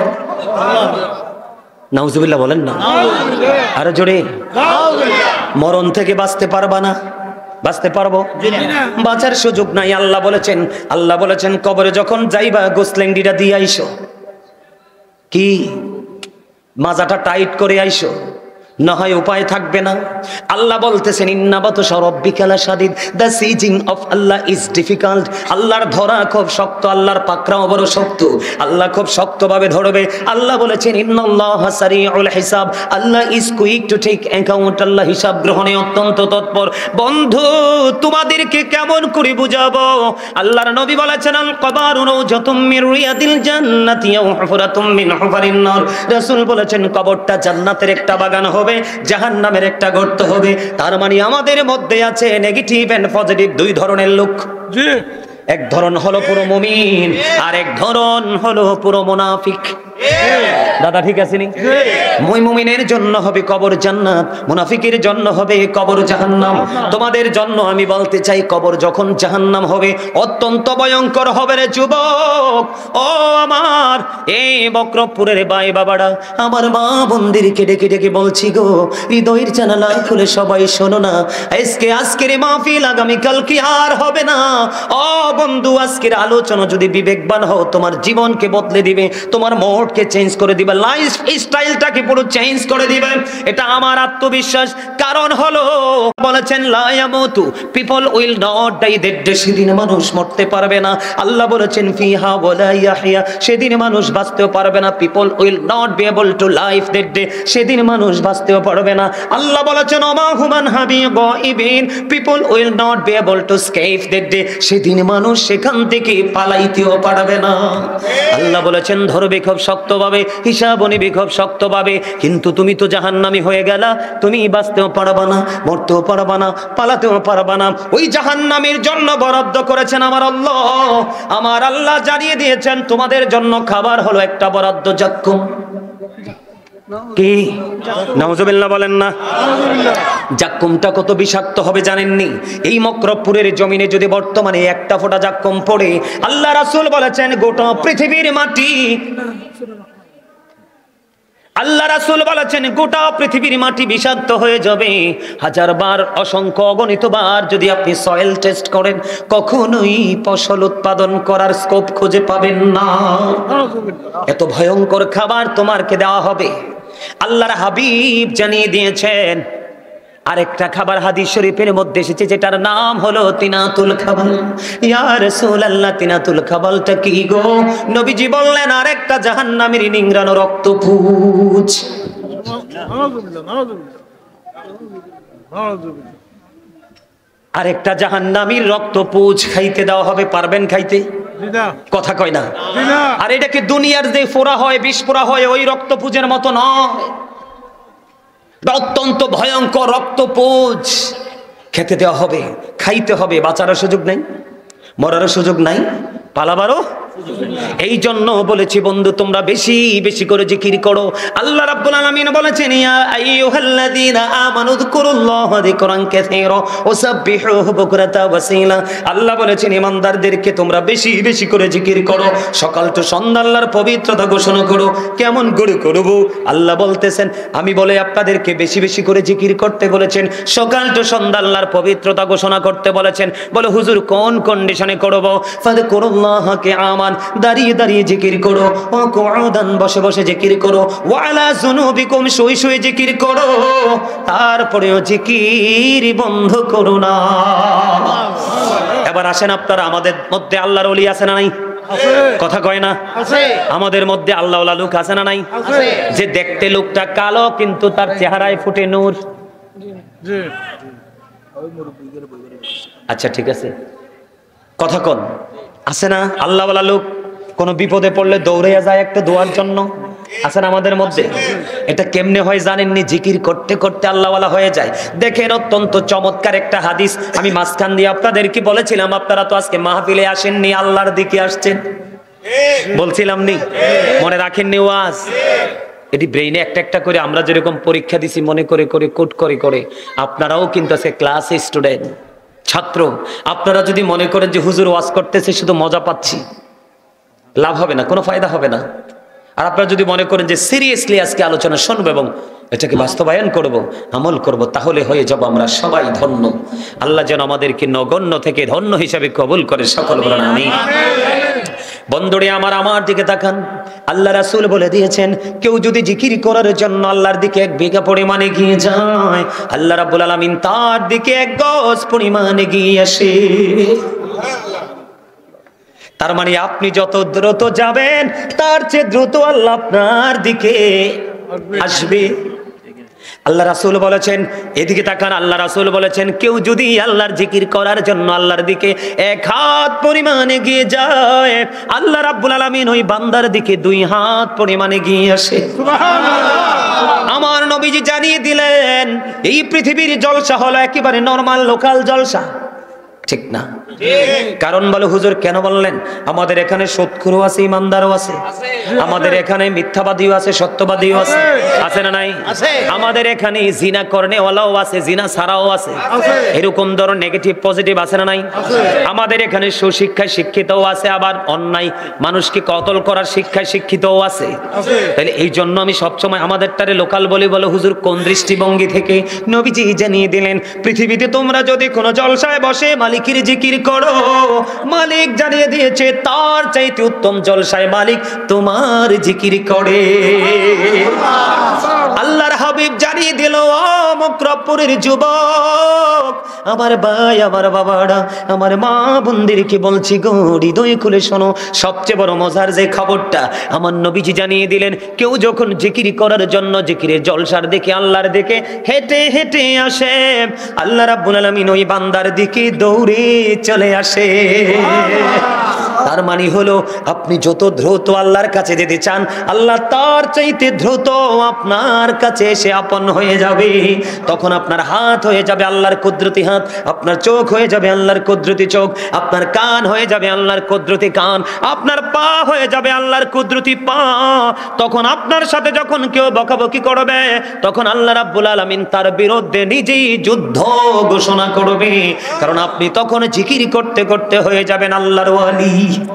নাউজুবিল্লাহ বলেন না? আরে জোরে। মরণ থেকে বাঁচতে পারবা না? বাঁচতে পারবো? বাঁচার সুযোগ নাই। আল্লাহ বলেছেন আল্লাহ বলেছেন কবরে যখন যাইবা গোসলেন্ডিটা দিয়ে আইসো। কি মাজাটা টাইট করে আইসো, না হয় উপায় থাকবে না। আল্লাহ বলতেছেন ইন্না বাতশা রাব্বিকা লাশাদীদ, দ্য সিজিং অফ আল্লাহ ইজ ডিফিকাল্ট। আল্লাহর ধরা খুব শক্ত, আল্লাহর পাকড়াও বড় শক্ত, আল্লাহ খুব শক্তভাবে ধরবে। আল্লাহ বলেছেন ইন্নাল্লাহা সারিউল হিসাব, আল্লাহ is quick to take account, আল্লাহ হিসাব গ্রহণে অত্যন্ত তৎপর। বন্ধু তোমাদেরকে কেমন করে বুঝাবো? আল্লাহর নবী বলেছেন আল কবারু রাউজাতুম মির রিয়াদিল জান্নাতি ওয়া হুফরাতুম মিন হুফারিন নার। রাসূল বলেছেন কবরটা জান্নাতের একটা বাগান হবে, জাহান্নামের একটা গর্ত হবে। তার মানে আমাদের মধ্যে আছে নেগেটিভ এন্ড পজিটিভ দুই ধরনের লোক। জি, এক ধরন হলো পুরো মুমিন, আর এক ধরন হলো পুরো মুনাফিক। দাদা ঠিক আছে নি? মুই মুমিনের জন্য হবে কবর জান্নাত, মুনাফিকের জন্য হবে কবর জাহান্নাম। তোমাদের জন্য আমি বলতে চাই কবর যখন জাহান্নাম হবে অত্যন্ত ভয়ঙ্কর হবে রে যুবক। ও আমার এই বক্রপুরের ভাই বাবারা, আমার মা বোনদেরকে ডেকে ডেকে বলছি গো, হৃদয়ের জানালা খুলে সবাই শোনো না। আজকে আজকের মাহফিল আগামীকাল কি আর হবে না। ও বন্ধু, আজকের আলোচনা যদি বিবেকবান হও তোমার জীবনকে বদলে দিবে, তোমার মোড়কে চেঞ্জ করে দিবে, লাইফ স্টাইলটাকে পুরো চেঞ্জ করে দিবে। এটা আমার আত্মবিশ্বাস। কারণ হলো বলেছেন লা ইয়ামুতু, people will not die, that day, সেদিন মানুষ মরতে পারবে না। আল্লাহ বলেছেন ফিহা ওয়ালা ইয়াহইয়া, সেদিন মানুষ বাঁচতেও পারবে না। People will not be able to life that day, সেদিন মানুষ বাঁচতেও পারবে না। আল্লাহ বলেছেন ওমা হুমান হাবি গাইবিন, people will not be able to escape that day, সেদিন মানুষ সেখান থেকে পালাইতেও পারবে না। আল্লাহ বলেছেন ধরবে খুব শক্তভাবে, হিসাব নিবি খুব শক্তভাবে, কিন্তু তুমি তো জাহান্নামী হয়ে গেলা, তুমি বাঁচতেও পারবা না, মরতেও পারবা না, পালাতেও পারবা না। ওই জাহান্নামীর জন্য বরাদ্দ করেছেন আমার আল্লাহ। আমার আল্লাহ জানিয়ে দিয়েছেন তোমাদের জন্য খাবার হলো একটা বরাদ্দ, জাক্কুম। কি নাউজুবিল্লাহ বলেন না? জাক্কুমটা কত বিষাক্ত হবে জানেননি? এই মক্রবপুরের জমিনে যদি বর্তমানে একটা ফোঁটা জাক্কুম পড়ে, আল্লাহ রাসূল বলেছেন গোটা পৃথিবীর মাটি, আল্লাহ রাসূল বলেছেন গোটা পৃথিবীর মাটি বিষাক্ত হয়ে যাবে। হাজার বার, অসংখ্য অগণিত বার যদি আপনি সয়েল টেস্ট করেন, কখনোই ফসল উৎপাদন করার স্কোপ খুঁজে পাবেন না। এত ভয়ঙ্কর খাবার তোমারকে দেওয়া হবে। আল্লাহর হাবিব জানিয়ে দিয়েছেন। আরেকটা খাবার হাদিস শরীফের মধ্যে এসেছে, যেটার নাম হলো তিনাতুল খাবাল। ইয়া রাসূলুল্লাহ, তিনাতুল খাবালটা কি গো? নবীজি বললেন আরেকটা জাহান্নামের নিংড়ানো রক্তপুঁজ। আরেকটা জাহান্নামীর রক্তপুঁজ খাইতে দেওয়া হবে। পারবেন খাইতে? কথা কয় না। আর এটা কি দুনিয়ার যে ফোড়া হয়, বিষ ফোড়া হয়, ওই রক্তপুঁজের মতো নয়। অত্যন্ত ভয়ঙ্কর রক্তপুঁজ খেতে দেওয়া হবে, খাইতে হবে। বাঁচারও সুযোগ নাই, মরারও সুযোগ নাই, পালাবারও। এই জন্য বলেছি বন্ধু, তোমরা বেশি বেশি করে জিকির করো। আল্লাহ রাব্বুল আলামিন বলেছেন ইয়া আইয়ুহাল্লাযীনা আমানু যকুরুল্লাহা যিকরান কাসীরা ওয়াসাব্বিহুহু বুকরাতা ওয়াসীলা। আল্লাহ বলেছেন ইমানদারদেরকে তোমরা বেশি বেশি করে জিকির করো, সকাল তো সন্ধ্যা আল্লাহর পবিত্রতা ঘোষণা করো। কেমন করে করব? আল্লাহ বলতেছেন আমি বলে আপনাদেরকে বেশি বেশি করে জিকির করতে বলেছেন, সকাল তো সন্ধ্যা আল্লাহর পবিত্রতা ঘোষণা করতে বলেছেন। বলে হুজুর কোন কন্ডিশনে করব? ফাযকুরুল্লাহা কিয়ামান, দাঁড়িয়ে দাঁড়িয়ে জিকির করো, ও কুউদান, বসে বসে জিকির করো, ওয়া আলা যুনুবিকুম, শুয়ে শুয়ে জিকির করো। তারপরেও জিকির বন্ধ করো না। এবার আসেন আপনারা, আমাদের মধ্যে আল্লাহর ওলি আছে না নাই? কথা কয় না? আমাদের মধ্যে আল্লাহওয়ালা লোক আছে না নাই? যে দেখতে লোকটা কালো কিন্তু তার চেহারায় ফুটে নূর। আচ্ছা ঠিক আছে, কথা কন, আছে না আল্লাহওয়ালা লোক? কোন বিপদে পড়লে দৌড়াইয়া যায় একটা দোয়ার জন্য, আছেন আমাদের মধ্যে? এটা কেমনে হয় জানেননি? জিকির করতে করতে আল্লাহওয়ালা হয়ে যায়। দেখেন অত্যন্ত চমৎকার একটা হাদিস আমি মাঝখান দিয়ে আপনাদেরকে বলেছিলাম। আপনারা তো আজকে মাহফিলে আসেননি, আল্লাহর দিকে আসছেন, বলছিলাম নি? মনে রাখেননি ওয়াজ? এটি ব্রেইনে একটা একটা করে আমরা যেরকম পরীক্ষা দিছি মনে করে করে কোট করে করে, আপনারাও কিন্তু আজকে ক্লাস স্টুডেন্ট, ছাত্র। আপনারা যদি মনে করেন যে হুজুর ওয়াজ করতেছে শুধু মজা পাচ্ছি, লাভ হবে না, কোনো ফায়দা হবে না। আর আপনারা যদি মনে করেন যে সিরিয়াসলি আজকে আলোচনা শুনবো এবং এটাকে বাস্তবায়ন করব, আমল করব, তাহলে হয়ে যাব আমরা সবাই ধন্য। আল্লাহ যেন আমাদেরকে নগণ্য থেকে ধন্য হিসাবে কবুল করে, সকল বলেন আমিন। বন্ধুরে আমার আমার দিকে তাকান, আল্লাহ রাসূল বলে দিয়েছেন কেউ যদি জিকির করার জন্য আল্লাহর দিকে এক বিঘা পরিমাণ এগিয়ে যায়, আল্লাহ রাব্বুল আলামিন তার দিকে এক গজ পরিমাণ এগিয়ে আসে। তার মানে আপনি যত দ্রুত যাবেন তার চেয়ে দ্রুত আল্লাহ আপনার দিকে আসবে। আল্লাহ রাসূল বলেছেন, এদিকে তাকান, আল্লাহ রাসূল বলেছেন কেউ যদি আল্লাহর জিকির করার জন্য আল্লাহর দিকে এক হাত পরিমাণ এগিয়ে যায়, আল্লাহ রাব্বুল আলামিন ওই বান্দার দিকে দুই হাত পরিমাণ এগিয়ে আসে। সুবহানাল্লাহ। আমার নবীজি জানিয়ে দিলেন এই পৃথিবীর জলসা হলো একেবারে নরমাল লোকাল জলসা, ঠিক না? কারণ বলো হুজুর কেন বললেন? আমাদের এখানে সৎখুরও আছে, ইমানদারও আছে, আমাদের এখানে মিথ্যাবাদীও আছে, সত্যবাদীও আছে, আছে না নাই? আমাদের এখানে জিনা করনেওয়ালাও আছে, জিনা ছাড়াও আছে, এরকম ধরনের নেগেটিভ পজিটিভ আছে না নাই? আমাদের এখানে সুশিক্ষায় শিক্ষিতও আছে, আবার অন্যায় মানুষকে কতল করার শিক্ষায় শিক্ষিতও আছে। তাহলে এই জন্য আমি সবসময় আমাদেরটারে লোকাল বলি। বলো হুজুর কোন দৃষ্টিভঙ্গি থেকে? নবীজি জানিয়ে দিলেন পৃথিবীতে তোমরা যদি কোনো জলসায় বসে মালিকের জিকির করো, মালিক জানিয়ে দিয়েছে তার চাইতে উত্তম জলসায় মালিক তোমার জিকির করে। আল্লাহর হাবিব জানিয়ে দিল, ও মক্রপুরের যুবক, আমার ভাই, আমার বাবারা, আমার মা বোনদেরকে বলছি গো, হৃদয় খুলে শোনো। সবচেয়ে বড় মজার যে খবরটা আমার নবীজি জানিয়ে দিলেন, কেউ যখন জিকির করার জন্য জিকিরের জলসার দিকে আল্লাহর দিকে হেঁটে হেঁটে আসে, আল্লাহ রাব্বুল আলামিন ওই বান্দার দিকে দৌড়ে চলে আসে। তার মানে হলো আপনি যত দ্রুত আল্লাহর কাছে যেতে চান, আল্লাহ তার চাইতে দ্রুত আপনার কাছে এসে আপন হয়ে যাবে। তখন আপনার হাত হয়ে যাবে আল্লাহর কুদরতি হাত, আপনার চোখ হয়ে যাবে আল্লাহর কুদরতি চোখ, আপনার কান হয়ে যাবে আল্লাহর কুদরতি কান, আপনার পা হয়ে যাবে আল্লাহর কুদরতি পা। তখন আপনার সাথে যখন কেউ বকাবকি করবে, তখন আল্লাহ রাব্বুল আলামিন তার বিরুদ্ধে নিজেই যুদ্ধ ঘোষণা করবে, কারণ আপনি তখন জিকির করতে করতে হয়ে যাবেন আল্লাহর ওয়ালি।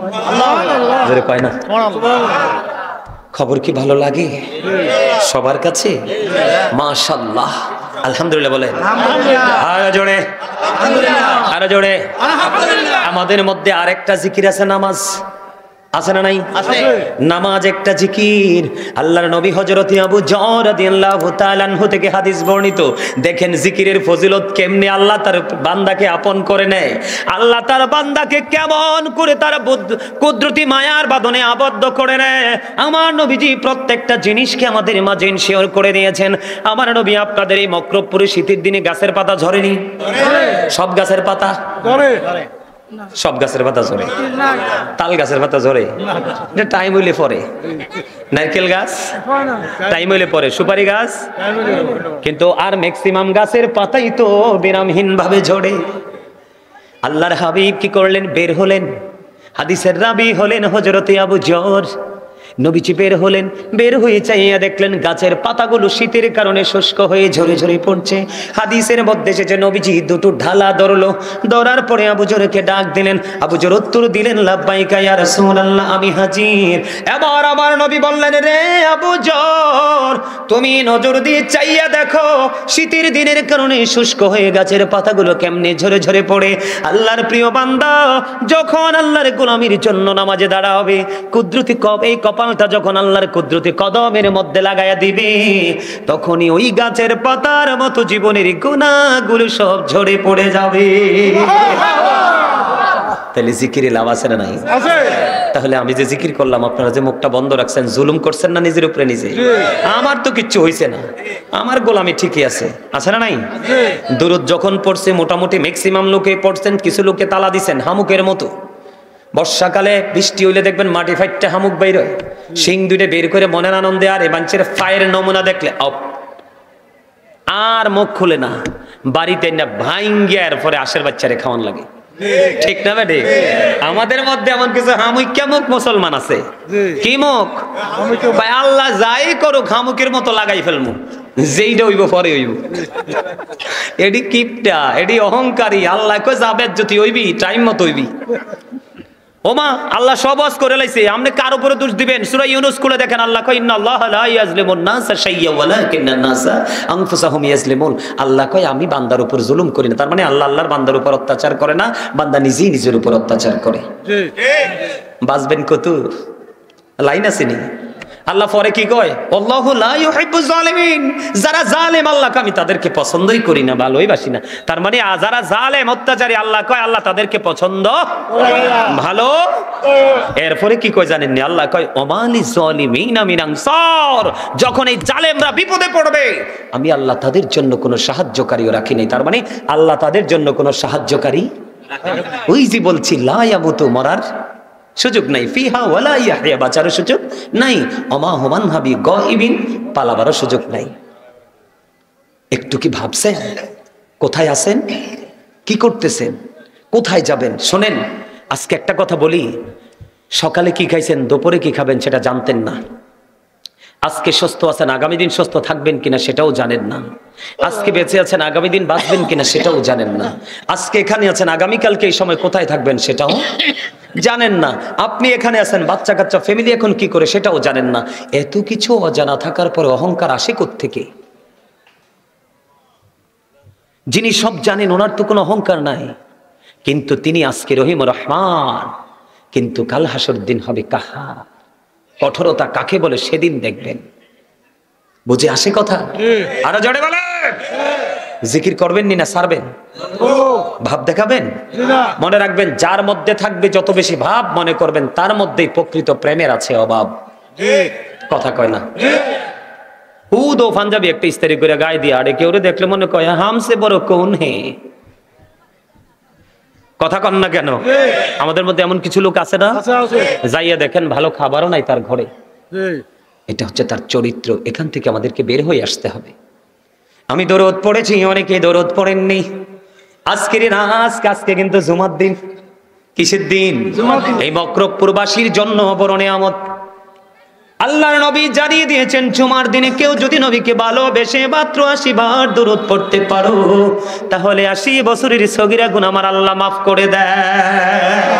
খবর কি ভালো লাগে সবার কাছে? মাশাআল্লাহ, আলহামদুলিল্লাহ বলেন। আরো জোরে, আরো জোরে। আমাদের মধ্যে আরেকটা জিকির আছে, নামাজ আছে না নাই? নামাজ একটা জিকির। আল্লাহর নবী হযরত আবু যর রাদিয়াল্লাহু তাআলা আনহু থেকে হাদিস বর্ণিত। দেখেন জিকিরের ফজিলত কেমনে আল্লাহ তার বান্দাকে আপন করে নেয়, আল্লাহ তার বান্দাকে কেমন করে তার কুদরতি মায়ার বাঁধনে আবদ্ধ করে নেয়। আমার নবীজি প্রত্যেকটা জিনিসকে আমাদের মাঝে শেয়ার করে দিয়েছেন। আমার নবী আপনাদের এই মক্রবপুরে শীতের দিনে গাছের পাতা ঝরেনি? সব গাছের পাতা ঝরে? সব গাছের পাতা ঝরে? তাল গাছের পাতা ঝরে? টাইম হইলে পরে। নারকেল গাছ টাইম হইলে পরে, সুপারি গাছ, কিন্তু আর ম্যাক্সিমাম গাছের পাতাই তো বিরামহীন ভাবে ঝরে। আল্লাহর হাবিব কি করলেন? বের হলেন। হাদিসের রাবি হলেন হযরতে আবু যর। নবীজি বের হলেন, বের হয়ে চাইয়া দেখলেন গাছের পাতাগুলো শীতের কারণে শুষ্ক হয়ে ঝরে ঝরে পড়ছে। হাদিসের মধ্যে এসেছে নবীজি দুটো ঢালা ধরলো, ধরার পরে আবু যরকে ডাক দিলেন। আবু যর উত্তর দিলেন, লাব্বাইকা ইয়া রাসূলুল্লাহ, আমি হাজির। এবার আমার নবী বললেন, রে আবু যর, তুমি নজর দিয়ে চাইয়া দেখো শীতের দিনের কারণে শুষ্ক হয়ে গাছের পাতাগুলো কেমনে ঝরে ঝরে পড়ে। আল্লাহর প্রিয় বান্দা যখন আল্লাহর গোলামির জন্য নামাজে দাঁড়াবে, কুদরতি কবে এই কপালটা যখন আল্লাহর কুদরতি কদমের মধ্যে লাগাইয়া দিবে, তখনই ওই গাছের পাতার মতো জীবনের গুনাহগুলো সব ঝরে পড়ে যাবে। তাহলে জিকিরে লাভ আছে না নাই? তাহলে আমি যে জিকির করলাম, আপনারা যে মুখটা বন্ধ রাখছেন, জুলুম করছেন না নিজের উপরে নিজে? আমার তো কিচ্ছু হইছে না, আমার গোলামি ঠিকই আছে, আছে না নাই? দুরূদ যখন পড়ছে মোটামুটি ম্যাক্সিমাম লোকে পড়ছেন, কিছু লোকে তালা দিছেন হামুকের মতো। বর্ষাকালে বৃষ্টি হইলে দেখবেন মাটি ফাইটটা হামুক বের হয়, শিং দুইটা বের করে মনের আনন্দে আর এ বাঞ্চের ফায়ের নমুনা দেখলে অপ আর মুখ খুলে না, বাড়িতে না ভাঙ্গিয়া এরপরে আশের বাচ্চারে খাওয়ান লাগে, ঠিক না বেটে? আমাদের মধ্যে এমন কিছু হামুকিয়া মুখ মুসলমান আছে। কি মুখ? আল্লাহ যাই করুক হামুকের মতো লাগাই ফেলমু, যেইটা হইব পরে হইব। এডি কিপটা, এডি অহংকারী। আল্লাহ কই যাবে যদি হইবি টাইম মতো হইবি। ওমা আল্লাহ সব ওয়াজ করে লাইছে, আপনি কার উপরে দোষ দিবেন? সূরা ইউনূস খুলে দেখেন, আল্লাহ কয় ইন্নাল্লাহা লা ইয়াজলিমুন নাসা শাইয়্যা ওয়ালাকিন্নান নাসা আনফুসাহুম ইয়াজলিমুন। আল্লাহ কয় আমি বান্দার উপর জুলুম করি না। তার মানে আল্লাহ আল্লাহর বান্দার উপর অত্যাচার করে না, বান্দা নিজেই নিজের উপর অত্যাচার করে। বাঁচবেন কত লাইন আছে নি? আল্লাহ পরে কি কয়? আল্লাহু লা ইউহিব্বুজ জালিমিন। যারা জালেম আল্লাহকে আমি তাদেরকে পছন্দই করি না, ভালোই বাসি না। তার মানে যারা জালেম অত্যাচারী আল্লাহ কয় আল্লাহ তাদেরকে পছন্দ ভালো। এরপরে কি কয় জানেন নি? আল্লাহ কয় ওমালি জালিমিনা মিন আনসার। যখন এই জালেমরা বিপদে পড়বে আমি আল্লাহ তাদের জন্য কোনো সাহায্যকারীও রাখি নাই। তার মানে আল্লাহ তাদের জন্য কোনো সাহায্যকারী, ওই যে বলছি লা ইয়ামুতু মরার সুযোগ নাই, ফিহা ওয়ালা ইয়াহইয়া বাঁচার সুযোগ নাই, ওমা হুমান হাবি গায়বিন পালাবারও সুযোগ নাই। একটু কি ভাবছেন কোথায় আছেন, কি করতেছেন, কোথায় যাবেন? শোনেন আজকে একটা কথা বলি, সকালে কি খাইছেন, দুপুরে কি খাবেন সেটা জানতেন না। আজকে সুস্থ আছেন, আগামী দিন সুস্থ থাকবেন কিনা সেটাও জানেন না। আজকে বেঁচে আছেন, আগামী দিন বাঁচবেন কিনা সেটাও জানেন না। আজকে এখানে আছেন, আগামীকালকে এই সময় কোথায় থাকবেন সেটাও জানেন না। আপনি এখানে আছেন, বাচ্চা কাচ্চা ফ্যামিলি এখন কি করে সেটাও জানেন না। এত কিছু অজানা থাকার পরে অহংকার আসে কোত্থেকে? যিনি সব জানেন ওনার তো কোনো অহংকার নাই, কিন্তু তিনি আজকে রহিম রহমান, কিন্তু কাল হাসর দিন হবে কাহা। কঠোরতা কাকে বলে সেদিন দেখবেন। বুঝে আসে কথা? আরো জোরে বলেন। জিকির করবেন নি না ছাড়বেন? ভাব দেখাবেন? মনে রাখবেন যার মধ্যে থাকবে যত বেশি ভাব মনে করবেন তার মধ্যেই প্রকৃত প্রেমের আছে অভাব। কথা কয় না? হুদ ও পাঞ্জাবি একটা ইস্তারি করে গায়ে দিয়ে আড়ে কেউ দেখলে মনে কয় হামসে বড় কোন হে। কথা কন না কেন? আমাদের মধ্যে এমন কিছু লোক আছে না, যাইয়া দেখেন ভালো খাবারও নাই তার ঘরে। এটা হচ্ছে তার চরিত্র। এখান থেকে আমাদেরকে বের হয়ে আসতে হবে। আমি দরুদ পড়েছি, অনেকে দরুদ পড়েননি। আজকের আজকে আজকে কিন্তু জুমার দিন। কিসের দিন? এই মক্রবপুরবাসীর জন্য বড় নিয়ামত। আল্লাহর নবী জানিয়ে দিয়েছেন জুমার দিনে কেউ যদি নবীকে ভালোবেসে মাত্র আশি বার দরুদ পড়তে পারো তাহলে আশি বছরের সগীরা গুনাহ আমার আল্লাহ মাফ করে দেয়।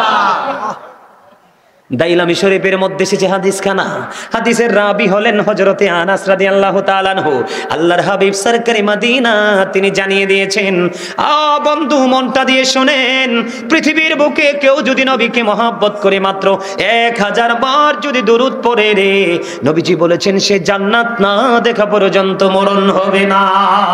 দাইলামি শরীফের মধ্যে এসেছে হাদিস খানা। হাদিসের রাবি হলেন হযরতে আনাস রাদিয়াল্লাহু তাআলা আনহু। আল্লাহর হাবিব সরকারে মদিনা তিনি জানিয়ে দিয়েছেন, আ বন্ধু মনটা দিয়ে শুনেন, পৃথিবীর বুকে কেউ যদি নবীকে মহব্বত করে মাত্র এক হাজার বার যদি দরুদ পড়ে রে, নবীজি বলেছেন সে জান্নাত না দেখা পর্যন্ত মরণ হবে না।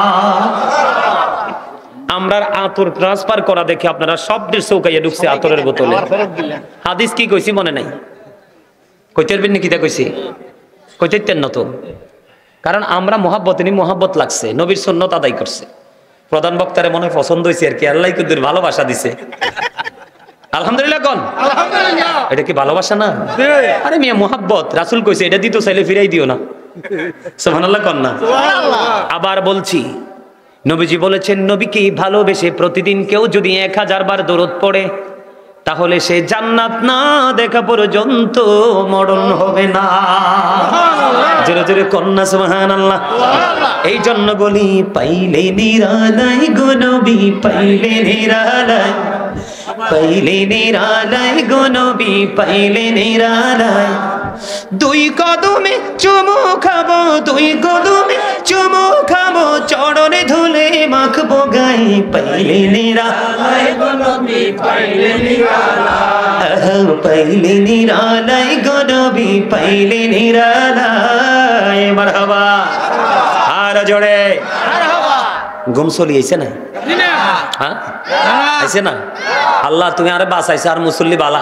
আমরা আতর ট্রান্সফার করা দেখে আপনারা শব্দের চৌকাইয়া ঢুকছে আতরের বোতলে। হাদিস কি কইছি মনে নাই? কইতে পারবেন নাকি? তা কইছি কইতেন না তো, কারণ আমরা মহাব্বত নি মহাব্বত লাগছে, নবীর সুন্নত আদায় করছে। প্রধান বক্তারে মনে পছন্দ হয়েছে আর কি, আল্লাহ কুদ্দুর ভালোবাসা দিছে। আলহামদুলিল্লাহ কোন? আলহামদুলিল্লাহ। এটা কি ভালোবাসা না? আরে মিয়া মহাব্বত, রাসূল কইছে এটা দিতো চাইলে ফিরাই দিও না। সুবহানাল্লাহ কোন না? সুবহানাল্লাহ। আবার বলছি নবীজি বলেছেন নবীকে ভালোবেসে প্রতিদিন কেউ যদি এক হাজার বার দরুদ পড়ে তাহলে সে জান্নাত না দেখা পর্যন্ত মরণ হবে না। জোরে জোরে কন্যা সুবহানাল্লাহ। এই জন্য বলি পাইলে নিরালাই গো নবী, পাইলে নিরালাই, পাইলে নিরালাই গো নবী, পাইলে নিরালাই। দুই কদমে চুমু খাবো, দুই কদমে চুমু খাবো, চরণে ধুলে মাখবো গাই, পাইলে নিরালাই গো নবী, পাইলে নিরালাই, পাইলে নিরালাই গো নবী, পাইলে নিরালাই। মারহাবা। আর জোরে ঘুম চলি আইছে না? হ্যাঁ আইছে না? আল্লাহ তুমি আরে বাঁচাইছে আর মুসল্লি বালা।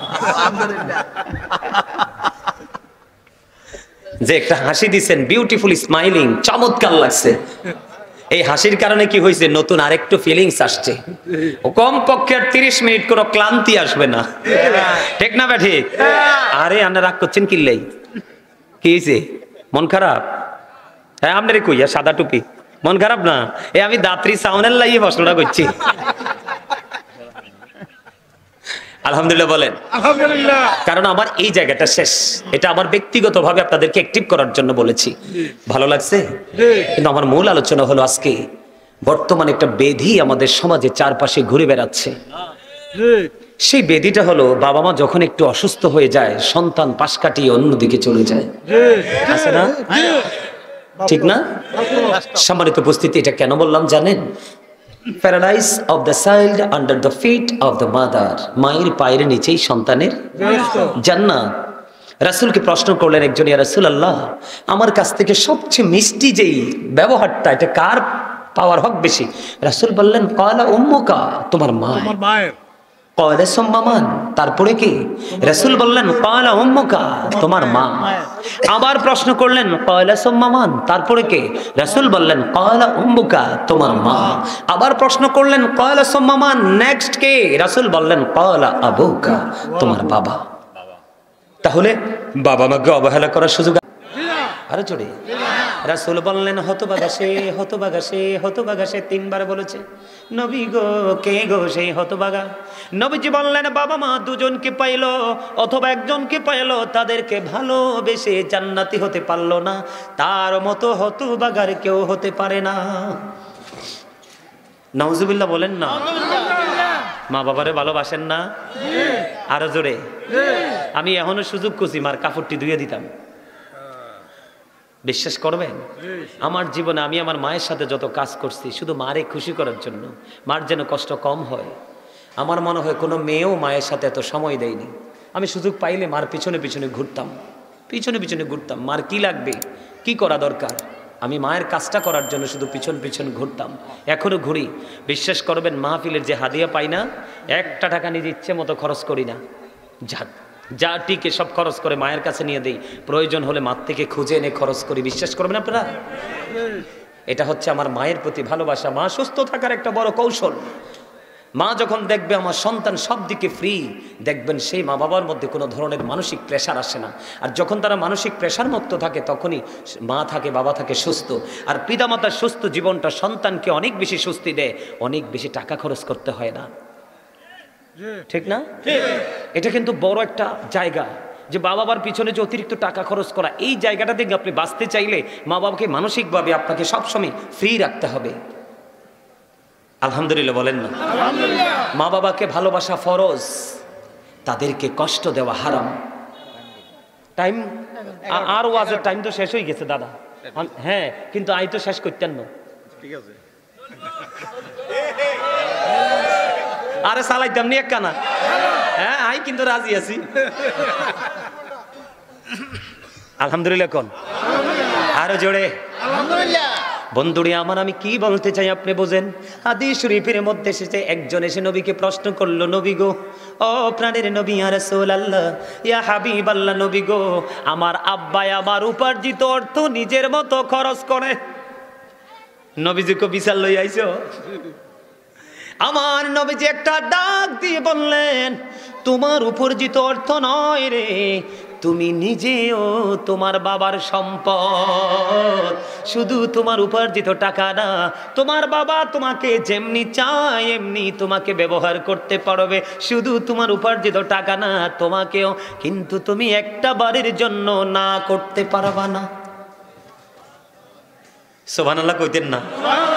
যে একটা হাসি দিচ্ছেন, বিউটিফুল স্মাইলিং, চমৎকার লাগছে। এই হাসির কারণে কি হয়েছে? নতুন আরেকটু ফিলিংস আসছে। কম পক্ষে তিরিশ মিনিট কোনো ক্লান্তি আসবে না। ঠিক না ব্যাঠি? আরে আন্না রাগ করছেন কিল্লাই? কি হয়েছে? মন খারাপ? হ্যাঁ আপনারে কইয়া সাদা টুপি মন খারাপ না? এ আমি দাত্রী সাউনের লাগিয়ে প্রশ্নটা করছি। আলহামদুলিল্লাহ বলেন। আলহামদুলিল্লাহ। কারণ আমার এই জায়গাটা শেষ, এটা আমার ব্যক্তিগতভাবে আপনাদেরকে অ্যাক্টিভ করার জন্য বলেছি। ভালো লাগছে? কিন্তু আমার মূল আলোচনা হলো আজকে বর্তমানে একটা ব্যাধি আমাদের সমাজে চারপাশে ঘুরে বেড়াচ্ছে। সেই বেদিটা হলো বাবা মা যখন একটু অসুস্থ হয়ে যায় সন্তান পাশ কাটিয়ে অন্যদিকে চলে যায়, আছে না? ঠিক না? সম্মানিত উপস্থিতি, এটা কেন বললাম জানেন? Paradise of the child under the feet of the mother, মায়ের পায়ের নিচেই সন্তানের জান্নাত। রাসূলকে প্রশ্ন করলেন একজন, ইয়া রাসূলুল্লাহ, আমার কাছ থেকে সবচেয়ে মিষ্টি যেই ব্যবহারটা, এটা কার পাওয়ার হক বেশি? রাসূল বললেন, ক্বালা উম্মুকা, তোমার মা। ক্বালা সুম্মা মান, তারপরে কি? রাসূল বললেন, ক্বালা উম্মুকা, তোমার মা। আবার প্রশ্ন করলেন, ক্বালা সুম্মা মান, তারপরে কে? রাসূল বললেন, ক্বালা উম্মুকা, তোমার মা। আবার প্রশ্ন করলেন, ক্বালা সুম্মা মান, নেক্সট কে? রাসূল বললেন, ক্বালা আবুকা, তোমার বাবা। তাহলে বাবা মাকে অবহেলা করার সুযোগ আরো জোরে। রাসূল বললেন, হতভাগা সে, হতভাগা সে, হতভাগা সে, তিনবার বলেছে। নবী গো, কে গো সেই হতভাগা? নবীজি বললেন, বাবা মা দুজনকে পাইলো অথবা একজনকে পাইলো, তাদেরকে ভালোবেসে জান্নাতি হতে পারলো না, তার মতো হতভাগার কেউ হতে পারে না। নাউজুবিল্লাহ বলেন না। মা বাবারে ভালোবাসেন না? আরো জোরে। আমি এখনো সুযোগ খুঁজি মার কাপড়টি ধুয়ে দিতাম। বিশ্বাস করবেন, আমার জীবনে আমি আমার মায়ের সাথে যত কাজ করছি শুধু মারে খুশি করার জন্য, মার যেন কষ্ট কম হয়। আমার মনে হয় কোনো মেয়েও মায়ের সাথে এত সময় দেয়নি। আমি সুযোগ পাইলে মার পিছনে পিছনে ঘুরতাম, পিছনে পিছনে ঘুরতাম, মার কি লাগবে, কি করা দরকার, আমি মায়ের কাজটা করার জন্য শুধু পিছন পিছন ঘুরতাম, এখনো ঘুরি। বিশ্বাস করবেন, মাহফিলের যে হাদিয়া পাই না, একটা টাকা নিজে ইচ্ছে মতো খরচ করি না, যা যা টিকে সব খরচ করে মায়ের কাছে নিয়ে দেই, প্রয়োজন হলে মার থেকে খুঁজে এনে খরচ করি। বিশ্বাস করবেন আপনারা? এটা হচ্ছে আমার মায়ের প্রতি ভালোবাসা। মা সুস্থ থাকার একটা বড় কৌশল। মা যখন দেখবে আমার সন্তান সব দিকে ফ্রি, দেখবেন সেই মা বাবার মধ্যে কোনো ধরনের মানসিক প্রেশার আসে না। আর যখন তারা মানসিক প্রেশার মুক্ত থাকে, তখনই মা থাকে, বাবা থাকে সুস্থ। আর পিতামাতার সুস্থ জীবনটা সন্তানকে অনেক বেশি স্বস্তি দেয়, অনেক বেশি টাকা খরচ করতে হয় না, ঠিক না? এটা কিন্তু বড় একটা জায়গা, যে মা বাবার পিছনে যে অতিরিক্ত টাকা খরচ করা, এই জায়গাটা থেকে আপনি বাঁচতে চাইলে মা বাবাকে মানসিকভাবে আপনাকে সবসময় ফ্রি রাখতে হবে। আলহামদুলিল্লাহ বলেন না? মা বাবাকে ভালোবাসা ফরজ, তাদেরকে কষ্ট দেওয়া হারাম। টাইম আর ওয়াজের টাইম তো শেষ হয়ে গেছে দাদা। হ্যাঁ, কিন্তু আই তো শেষ করতেন না। ঠিক আছে, আরে চালাইতাম নি এক কানা। হ্যাঁ, আই কিন্তু রাজি আছি। আলহামদুলিল্লাহ কোন আরো জোরে আলহামদুলিল্লাহ। বন্ধুরে আমার, আমি কি বলতে চাই আপনি বোঝেন। হাদিস শরীফের মধ্যে এসেছে, একজন এসে নবীকে প্রশ্ন করলো, নবী গো, ও প্রাণের নবী, ইয়া রাসূলুল্লাহ, ইয়া হাবিবাল্লাহ, নবী গো, আমার আব্বাই আমার উপার্জিত অর্থ নিজের মতো খরচ করে। নবীজিকে বিচার লই আইছো? আমার নবীজি একটা ডাক দিয়ে বললেন, তোমার উপার্জিত অর্থ নয় রে, তুমি নিজেও তোমার বাবার সম্পদ। শুধু তোমার উপার্জিত টাকা না, তোমার বাবা তোমাকে যেমনি চায় এমনি তোমাকে ব্যবহার করতে পারবে। শুধু তোমার উপার্জিত টাকা না, তোমাকেও কিন্তু তুমি একটা বারের জন্য না করতে পারবা না। সুবহানাল্লাহ কইতেন না?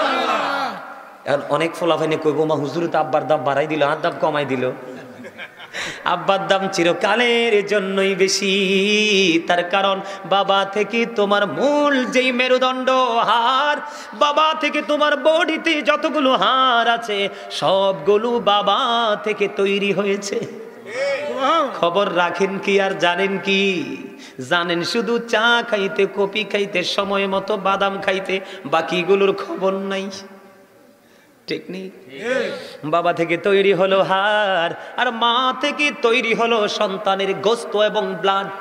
অনেক ফলাফাইনে কইব, মা হুজুর তো আব্বার দাম বাড়াই দিল, আর দাম কমাই দিল। আব্বার দাম চিরকালের জন্যই বেশি, তার কারণ বাবা থেকে তোমার মূল যেই মেরুদণ্ড হাড়, বাবা থেকে তোমার বডিতে যতগুলো হাড় আছে সবগুলো বাবা থেকে তৈরি হয়েছে। খবর রাখেন কি আর জানেন কি? জানেন শুধু চা খাইতে, কফি খাইতে, সময় মতো বাদাম খাইতে, বাকিগুলোর খবর নাই। ঠিক নেই? বাবা থেকে তৈরি হলো হাড়, আর মা থেকে তৈরি হলো সন্তানের গোস্ত এবং ব্লাড।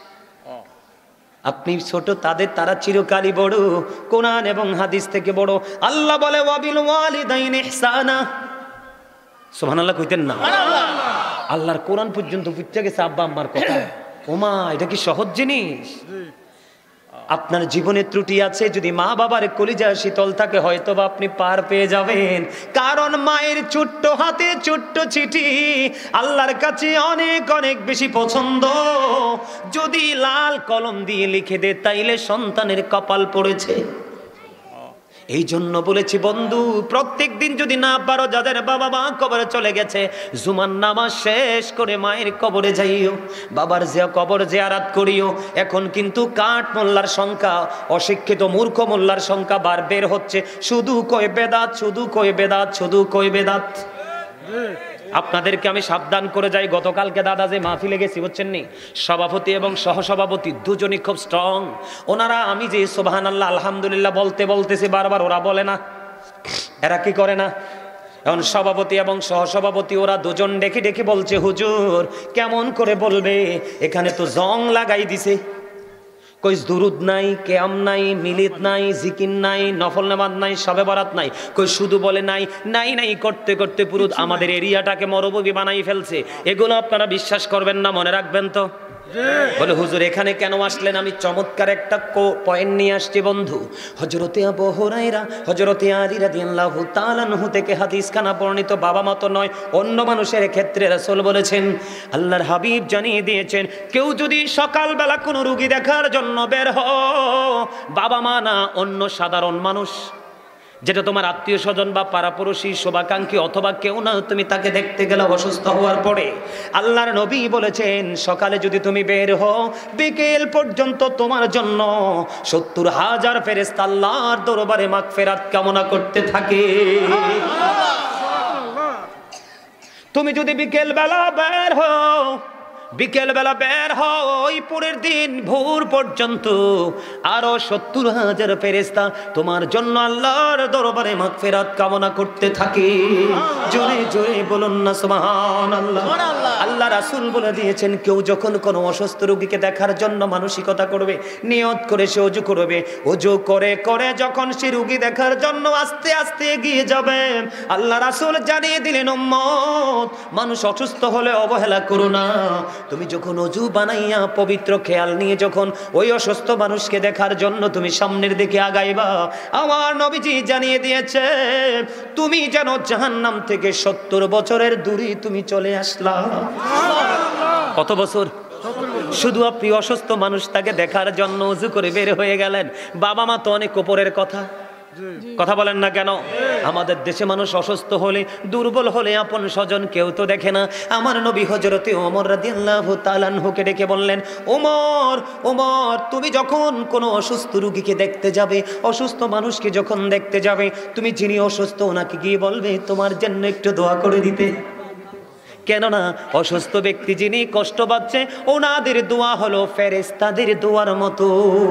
আপনি ছোট, তাদের তারা চিরকালই বড়, কোরআন এবং হাদিস থেকে বড়। আল্লাহ বলে, ওয়াবিল ওয়ালিদাইনি ইহসানা। সুবহানাল্লাহ কইতেন না? আল্লাহর কোরআন পর্যন্ত বুঝতে গেছে আব্বা আম্মার কথা। ওমা, এটা কি সহজ জিনিস? আপনার জীবনে ত্রুটি আছে, যদি মা বাবার কলিজা শীতল থাকে হয়তো বা আপনি পার পেয়ে যাবেন। কারণ মায়ের ছোট্ট হাতে ছোট্ট চিঠি আল্লাহর কাছে অনেক অনেক বেশি পছন্দ। যদি লাল কলম দিয়ে লিখে দে, তাইলে সন্তানের কপাল পড়েছে। এই জন্য বলেছি বন্ধু, প্রত্যেক দিন যদি না পারো, যাদের বাবা মা কবরে চলে গেছে, জুমার নামাজ শেষ করে মায়ের কবরে যাইও, বাবার যে কবর জিয়ারত করিও। এখন কিন্তু কাঠ মোল্লার সংখ্যা, অশিক্ষিত মূর্খ মোল্লার সংখ্যা বার বের হচ্ছে, শুধু কয় বেদাত, শুধু কয় বেদাত, শুধু কয় বেদাত। আপনাদেরকে আমি সাবধান করে যাই, গতকালকে দাদা যে মাহফিলে গেছি বুঝছেন নি, সভাপতি এবং সহসভাপতি দুজনই খুব স্ট্রং। ওনারা আমি যে সুবহানাল্লাহ আলহামদুলিল্লাহ বলতে বলতেছি বারবার, ওরা বলে না। এরা কি করে না? এখন সভাপতি এবং সহসভাপতি ওরা দুজন ডেকে ডেকে বলছে, হুজুর কেমন করে বলবে, এখানে তো জং লাগাই দিছে, কই দুরুদ নাই, কেয়াম নাই, মিলিদ নাই, জিকির নাই, নফল নামাজ নাই, শবে বরাত নাই, কই শুধু বলে নাই নাই নাই করতে করতে পুরো আমাদের এরিয়াটাকে মরুভূমি বানাই ফেলছে। এগুলো আপনারা বিশ্বাস করবেন না, মনে রাখবেন তো। বলে হুজুর এখানে কেন আসলেন? আমি চমৎকার একটা পয়েন্ট নিয়ে আসছি বন্ধু। হযরতে আবু হুরায়রা, হযরতে আলী রাদিয়াল্লাহু তাআলা আনহু থেকে হাদিস খানা বর্ণিত, বাবা মা তো নয়, অন্য মানুষের ক্ষেত্রে রাসূল বলেছেন, আল্লাহর হাবিব জানিয়ে দিয়েছেন, কেউ যদি সকালবেলা কোনো রোগী দেখার জন্য বের হও, বাবা মা না, অন্য সাধারণ মানুষ, যেটা তোমার আত্মীয় স্বজন বা পাড়াপড়শি শুভাকাঙ্ক্ষী অথবা কেউ না, তুমি তাকে দেখতে গেলে অসুস্থ হওয়ার পরে, আল্লাহর নবী বলেছেন সকালে যদি তুমি বের হও, বিকেল পর্যন্ত তোমার জন্য সত্তর হাজার ফেরেশতা আল্লাহর দরবারে মাগফিরাত কামনা করতে থাকে। তুমি যদি বিকেল বেলা বের হও, বিকেল বেলা বের হয়, পরের দিন ভোর পর্যন্ত আরো সত্তর হাজার ফেরেশতা তোমার জন্য আল্লাহর দরবারে মাগফিরাত কামনা করতে থাকে। জোরে জোরে বলুন না সুবহানাল্লাহ। আল্লাহ রাসূল বলে দিয়েছেন, কেউ যখন কোনো অসুস্থ রোগীকে দেখার জন্য মানসিকতা করবে, নিয়ত করে সে ওযু করবে, ওযু করে করে যখন সে রোগী দেখার জন্য আস্তে আস্তে এগিয়ে যাবে, আল্লাহ রাসূল জানিয়ে দিলেন, উম্মত মানুষ অসুস্থ হলে অবহেলা করো না। তুমি যখন ওযু বানাইয়া পবিত্র খেয়াল নিয়ে যখন ওই অসুস্থ মানুষকে দেখার জন্য তুমি সামনের দিকে আগাইবা, আমার নবীজি জানিয়ে দিয়েছে, তুমি যেন জাহান্নাম থেকে সত্তর বছরের দূরে তুমি চলে আসলা। কত বছর? শুধু আপনি অসুস্থ মানুষটাকে দেখার জন্য ওযু করে বের হয়ে গেলেন। বাবা মা তো অনেক উপরের কথা, কথা বলেন না কেন? আমাদের দেশে মানুষ অসুস্থ হলে, দুর্বল হলে আপন স্বজন কেউ তো দেখে না। আমার নবী হযরতে ওমর রাদিয়াল্লাহু তাআলা আনহুকে ডেকে বললেন, ওমর ওমর তুমি যখন কোনো অসুস্থ রোগীকে দেখতে যাবে, অসুস্থ মানুষকে যখন দেখতে যাবে, তুমি যিনি অসুস্থ ওনাকে গিয়ে বলবে তোমার জন্য একটু দোয়া করে দিতে। কেননা অসুস্থ ব্যক্তি যিনি কষ্ট পাচ্ছে, ওনাদের দোয়া হলো ফেরেশতাদের দোয়ার মতো।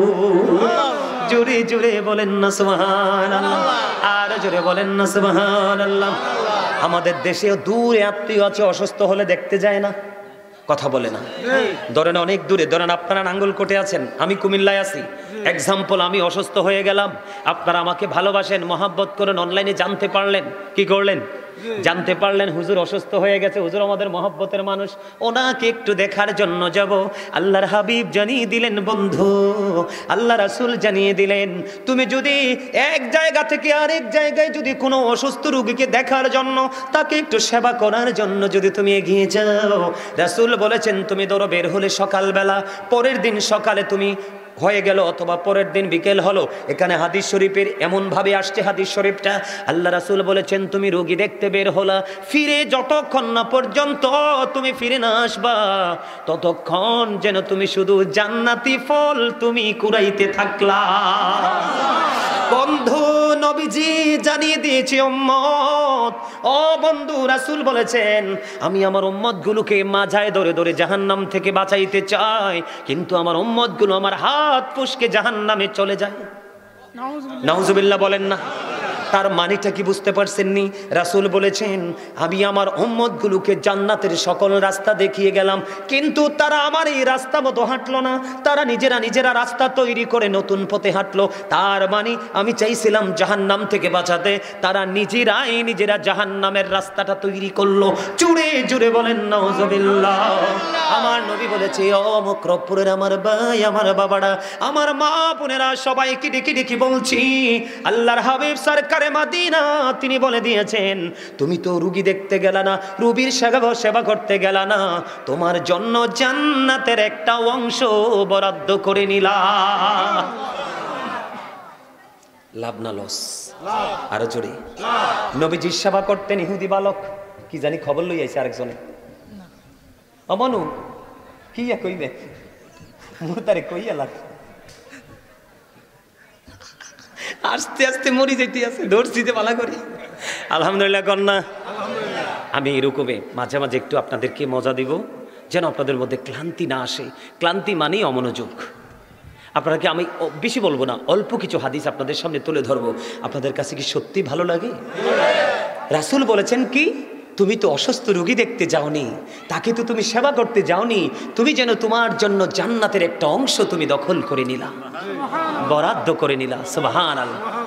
জোরে জোরে বলেন না সুবহানাল্লাহ, আর জোরে বলেন না সুবহানাল্লাহ। আমাদের দেশে দূরে আত্মীয় আছে, অসুস্থ হলে দেখতে যায় না, কথা বলে না। ধরেন অনেক দূরে, ধরেন আপনারা নাঙ্গলকোটে আছেন, আমি কুমিল্লায় আছি, এক্সাম্পল আমি অসুস্থ হয়ে গেলাম, আপনারা আমাকে ভালোবাসেন, মহাব্বত করেন, অনলাইনে জানতে পারলেন, কি করলেন? জানতে পারলেন হুজুর অসুস্থ হয়ে গেছে, হুজুর আমাদের মহব্বতের মানুষ, ওনাকে একটু দেখার জন্য যাব। আল্লাহর হাবিব জানিয়ে দিলেন বন্ধু, আল্লাহ রাসূল জানিয়ে দিলেন, তুমি যদি এক জায়গা থেকে আরেক জায়গায় যদি কোনো অসুস্থ রোগীকে দেখার জন্য, তাকে একটু সেবা করার জন্য যদি তুমি এগিয়ে যাও, রাসূল বলেছেন তুমি ধরো বের হলে সকালবেলা, পরের দিন সকালে তুমি হয়ে গেল অথবা পরের দিন বিকেল হলো, এখানে হাদিস শরীফের এমন ভাবে আসছে হাদিস শরীফটা, আল্লাহ রাসূল বলেছেন তুমি রোগী দেখতে বের হলা, ফিরে যতক্ষণ না পর্যন্ত তুমি ফিরে না আসবা, ততক্ষণ যেন তুমি শুধু জান্নাতি ফল তুমি কুড়াইতে থাকলা। বন্ধু নবীজি জানিয়ে দিয়েছি উম্মত, ও বন্ধু রাসূল বলেছেন আমি আমার উম্মতগুলোকে মাঝায় ধরে ধরে জাহান্নাম থেকে বাঁচাইতে চাই, কিন্তু আমার উম্মতগুলো আমার হাত ফুসকে জাহান্নামে চলে যায়। নাউজুবিল্লাহ বলেন না। তার মানেটা কি বুঝতে পারছেননি? রাসূল বলেছেন আমি আমার উম্মতগুলোকে জান্নাতের সকল রাস্তা দেখিয়ে গেলাম, কিন্তু তারা আমার এই রাস্তা মতো হাঁটলো না, তারা নিজেরা নিজেরা রাস্তা তৈরি করে নতুন পথে হাঁটলো। তার মানে আমি চাইছিলাম জাহান্নাম থেকে বাঁচাতে, তারা নিজেরাই নিজেরা জাহান্নামের রাস্তাটা তৈরি করলো। জুড়ে জুড়ে বলেন নাউজুবিল্লাহ। আমার নবী বলেছে ও মুকরপুরের আমার ভাই, আমার বাবারা, আমার মা বোনেরা, সবাইকে ডেকে ডেকে বলছি, আল্লাহর হাবিব সরকার মাদিনা তিনি বলে দিয়েছেন তুমি তো রোগী দেখতে গেলা না, রোগীর সেবা সেবা করতে গেলা না, তোমার জন্য জান্নাতের একটা অংশ বরাদ্দ করে নিলা। লাভ না লস? আরো জোরে। নবীজির সেবা করতেন ইহুদি বালক, কি জানি খবর লই আইছে আরেকজনে। অমনু কি কইবে মুতারে কইয়া লাগ, আস্তে আস্তে মরি যেতে আছে, ধরছিতে পালা করি। আলহামদুলিল্লাহ কন্যা। আমি এরকমে মাঝে মাঝে একটু আপনাদেরকে মজা দিব, যেন আপনাদের মধ্যে ক্লান্তি না আসে। ক্লান্তি মানেই অমনোযোগ। আপনারা কি, আমি বেশি বলবো না, অল্প কিছু হাদিস আপনাদের সামনে তুলে ধরবো। আপনাদের কাছে কি সত্যি ভালো লাগে? রাসূল বলেছেন কি, তুমি তো অসুস্থ রোগী দেখতে যাওনি, তাকে তো তুমি সেবা করতে যাওনি, তুমি যেন তোমার জন্য জান্নাতের একটা অংশ তুমি দখল করে নিলা, বরাদ্দ করে নিলা। সুবহানাল্লাহ।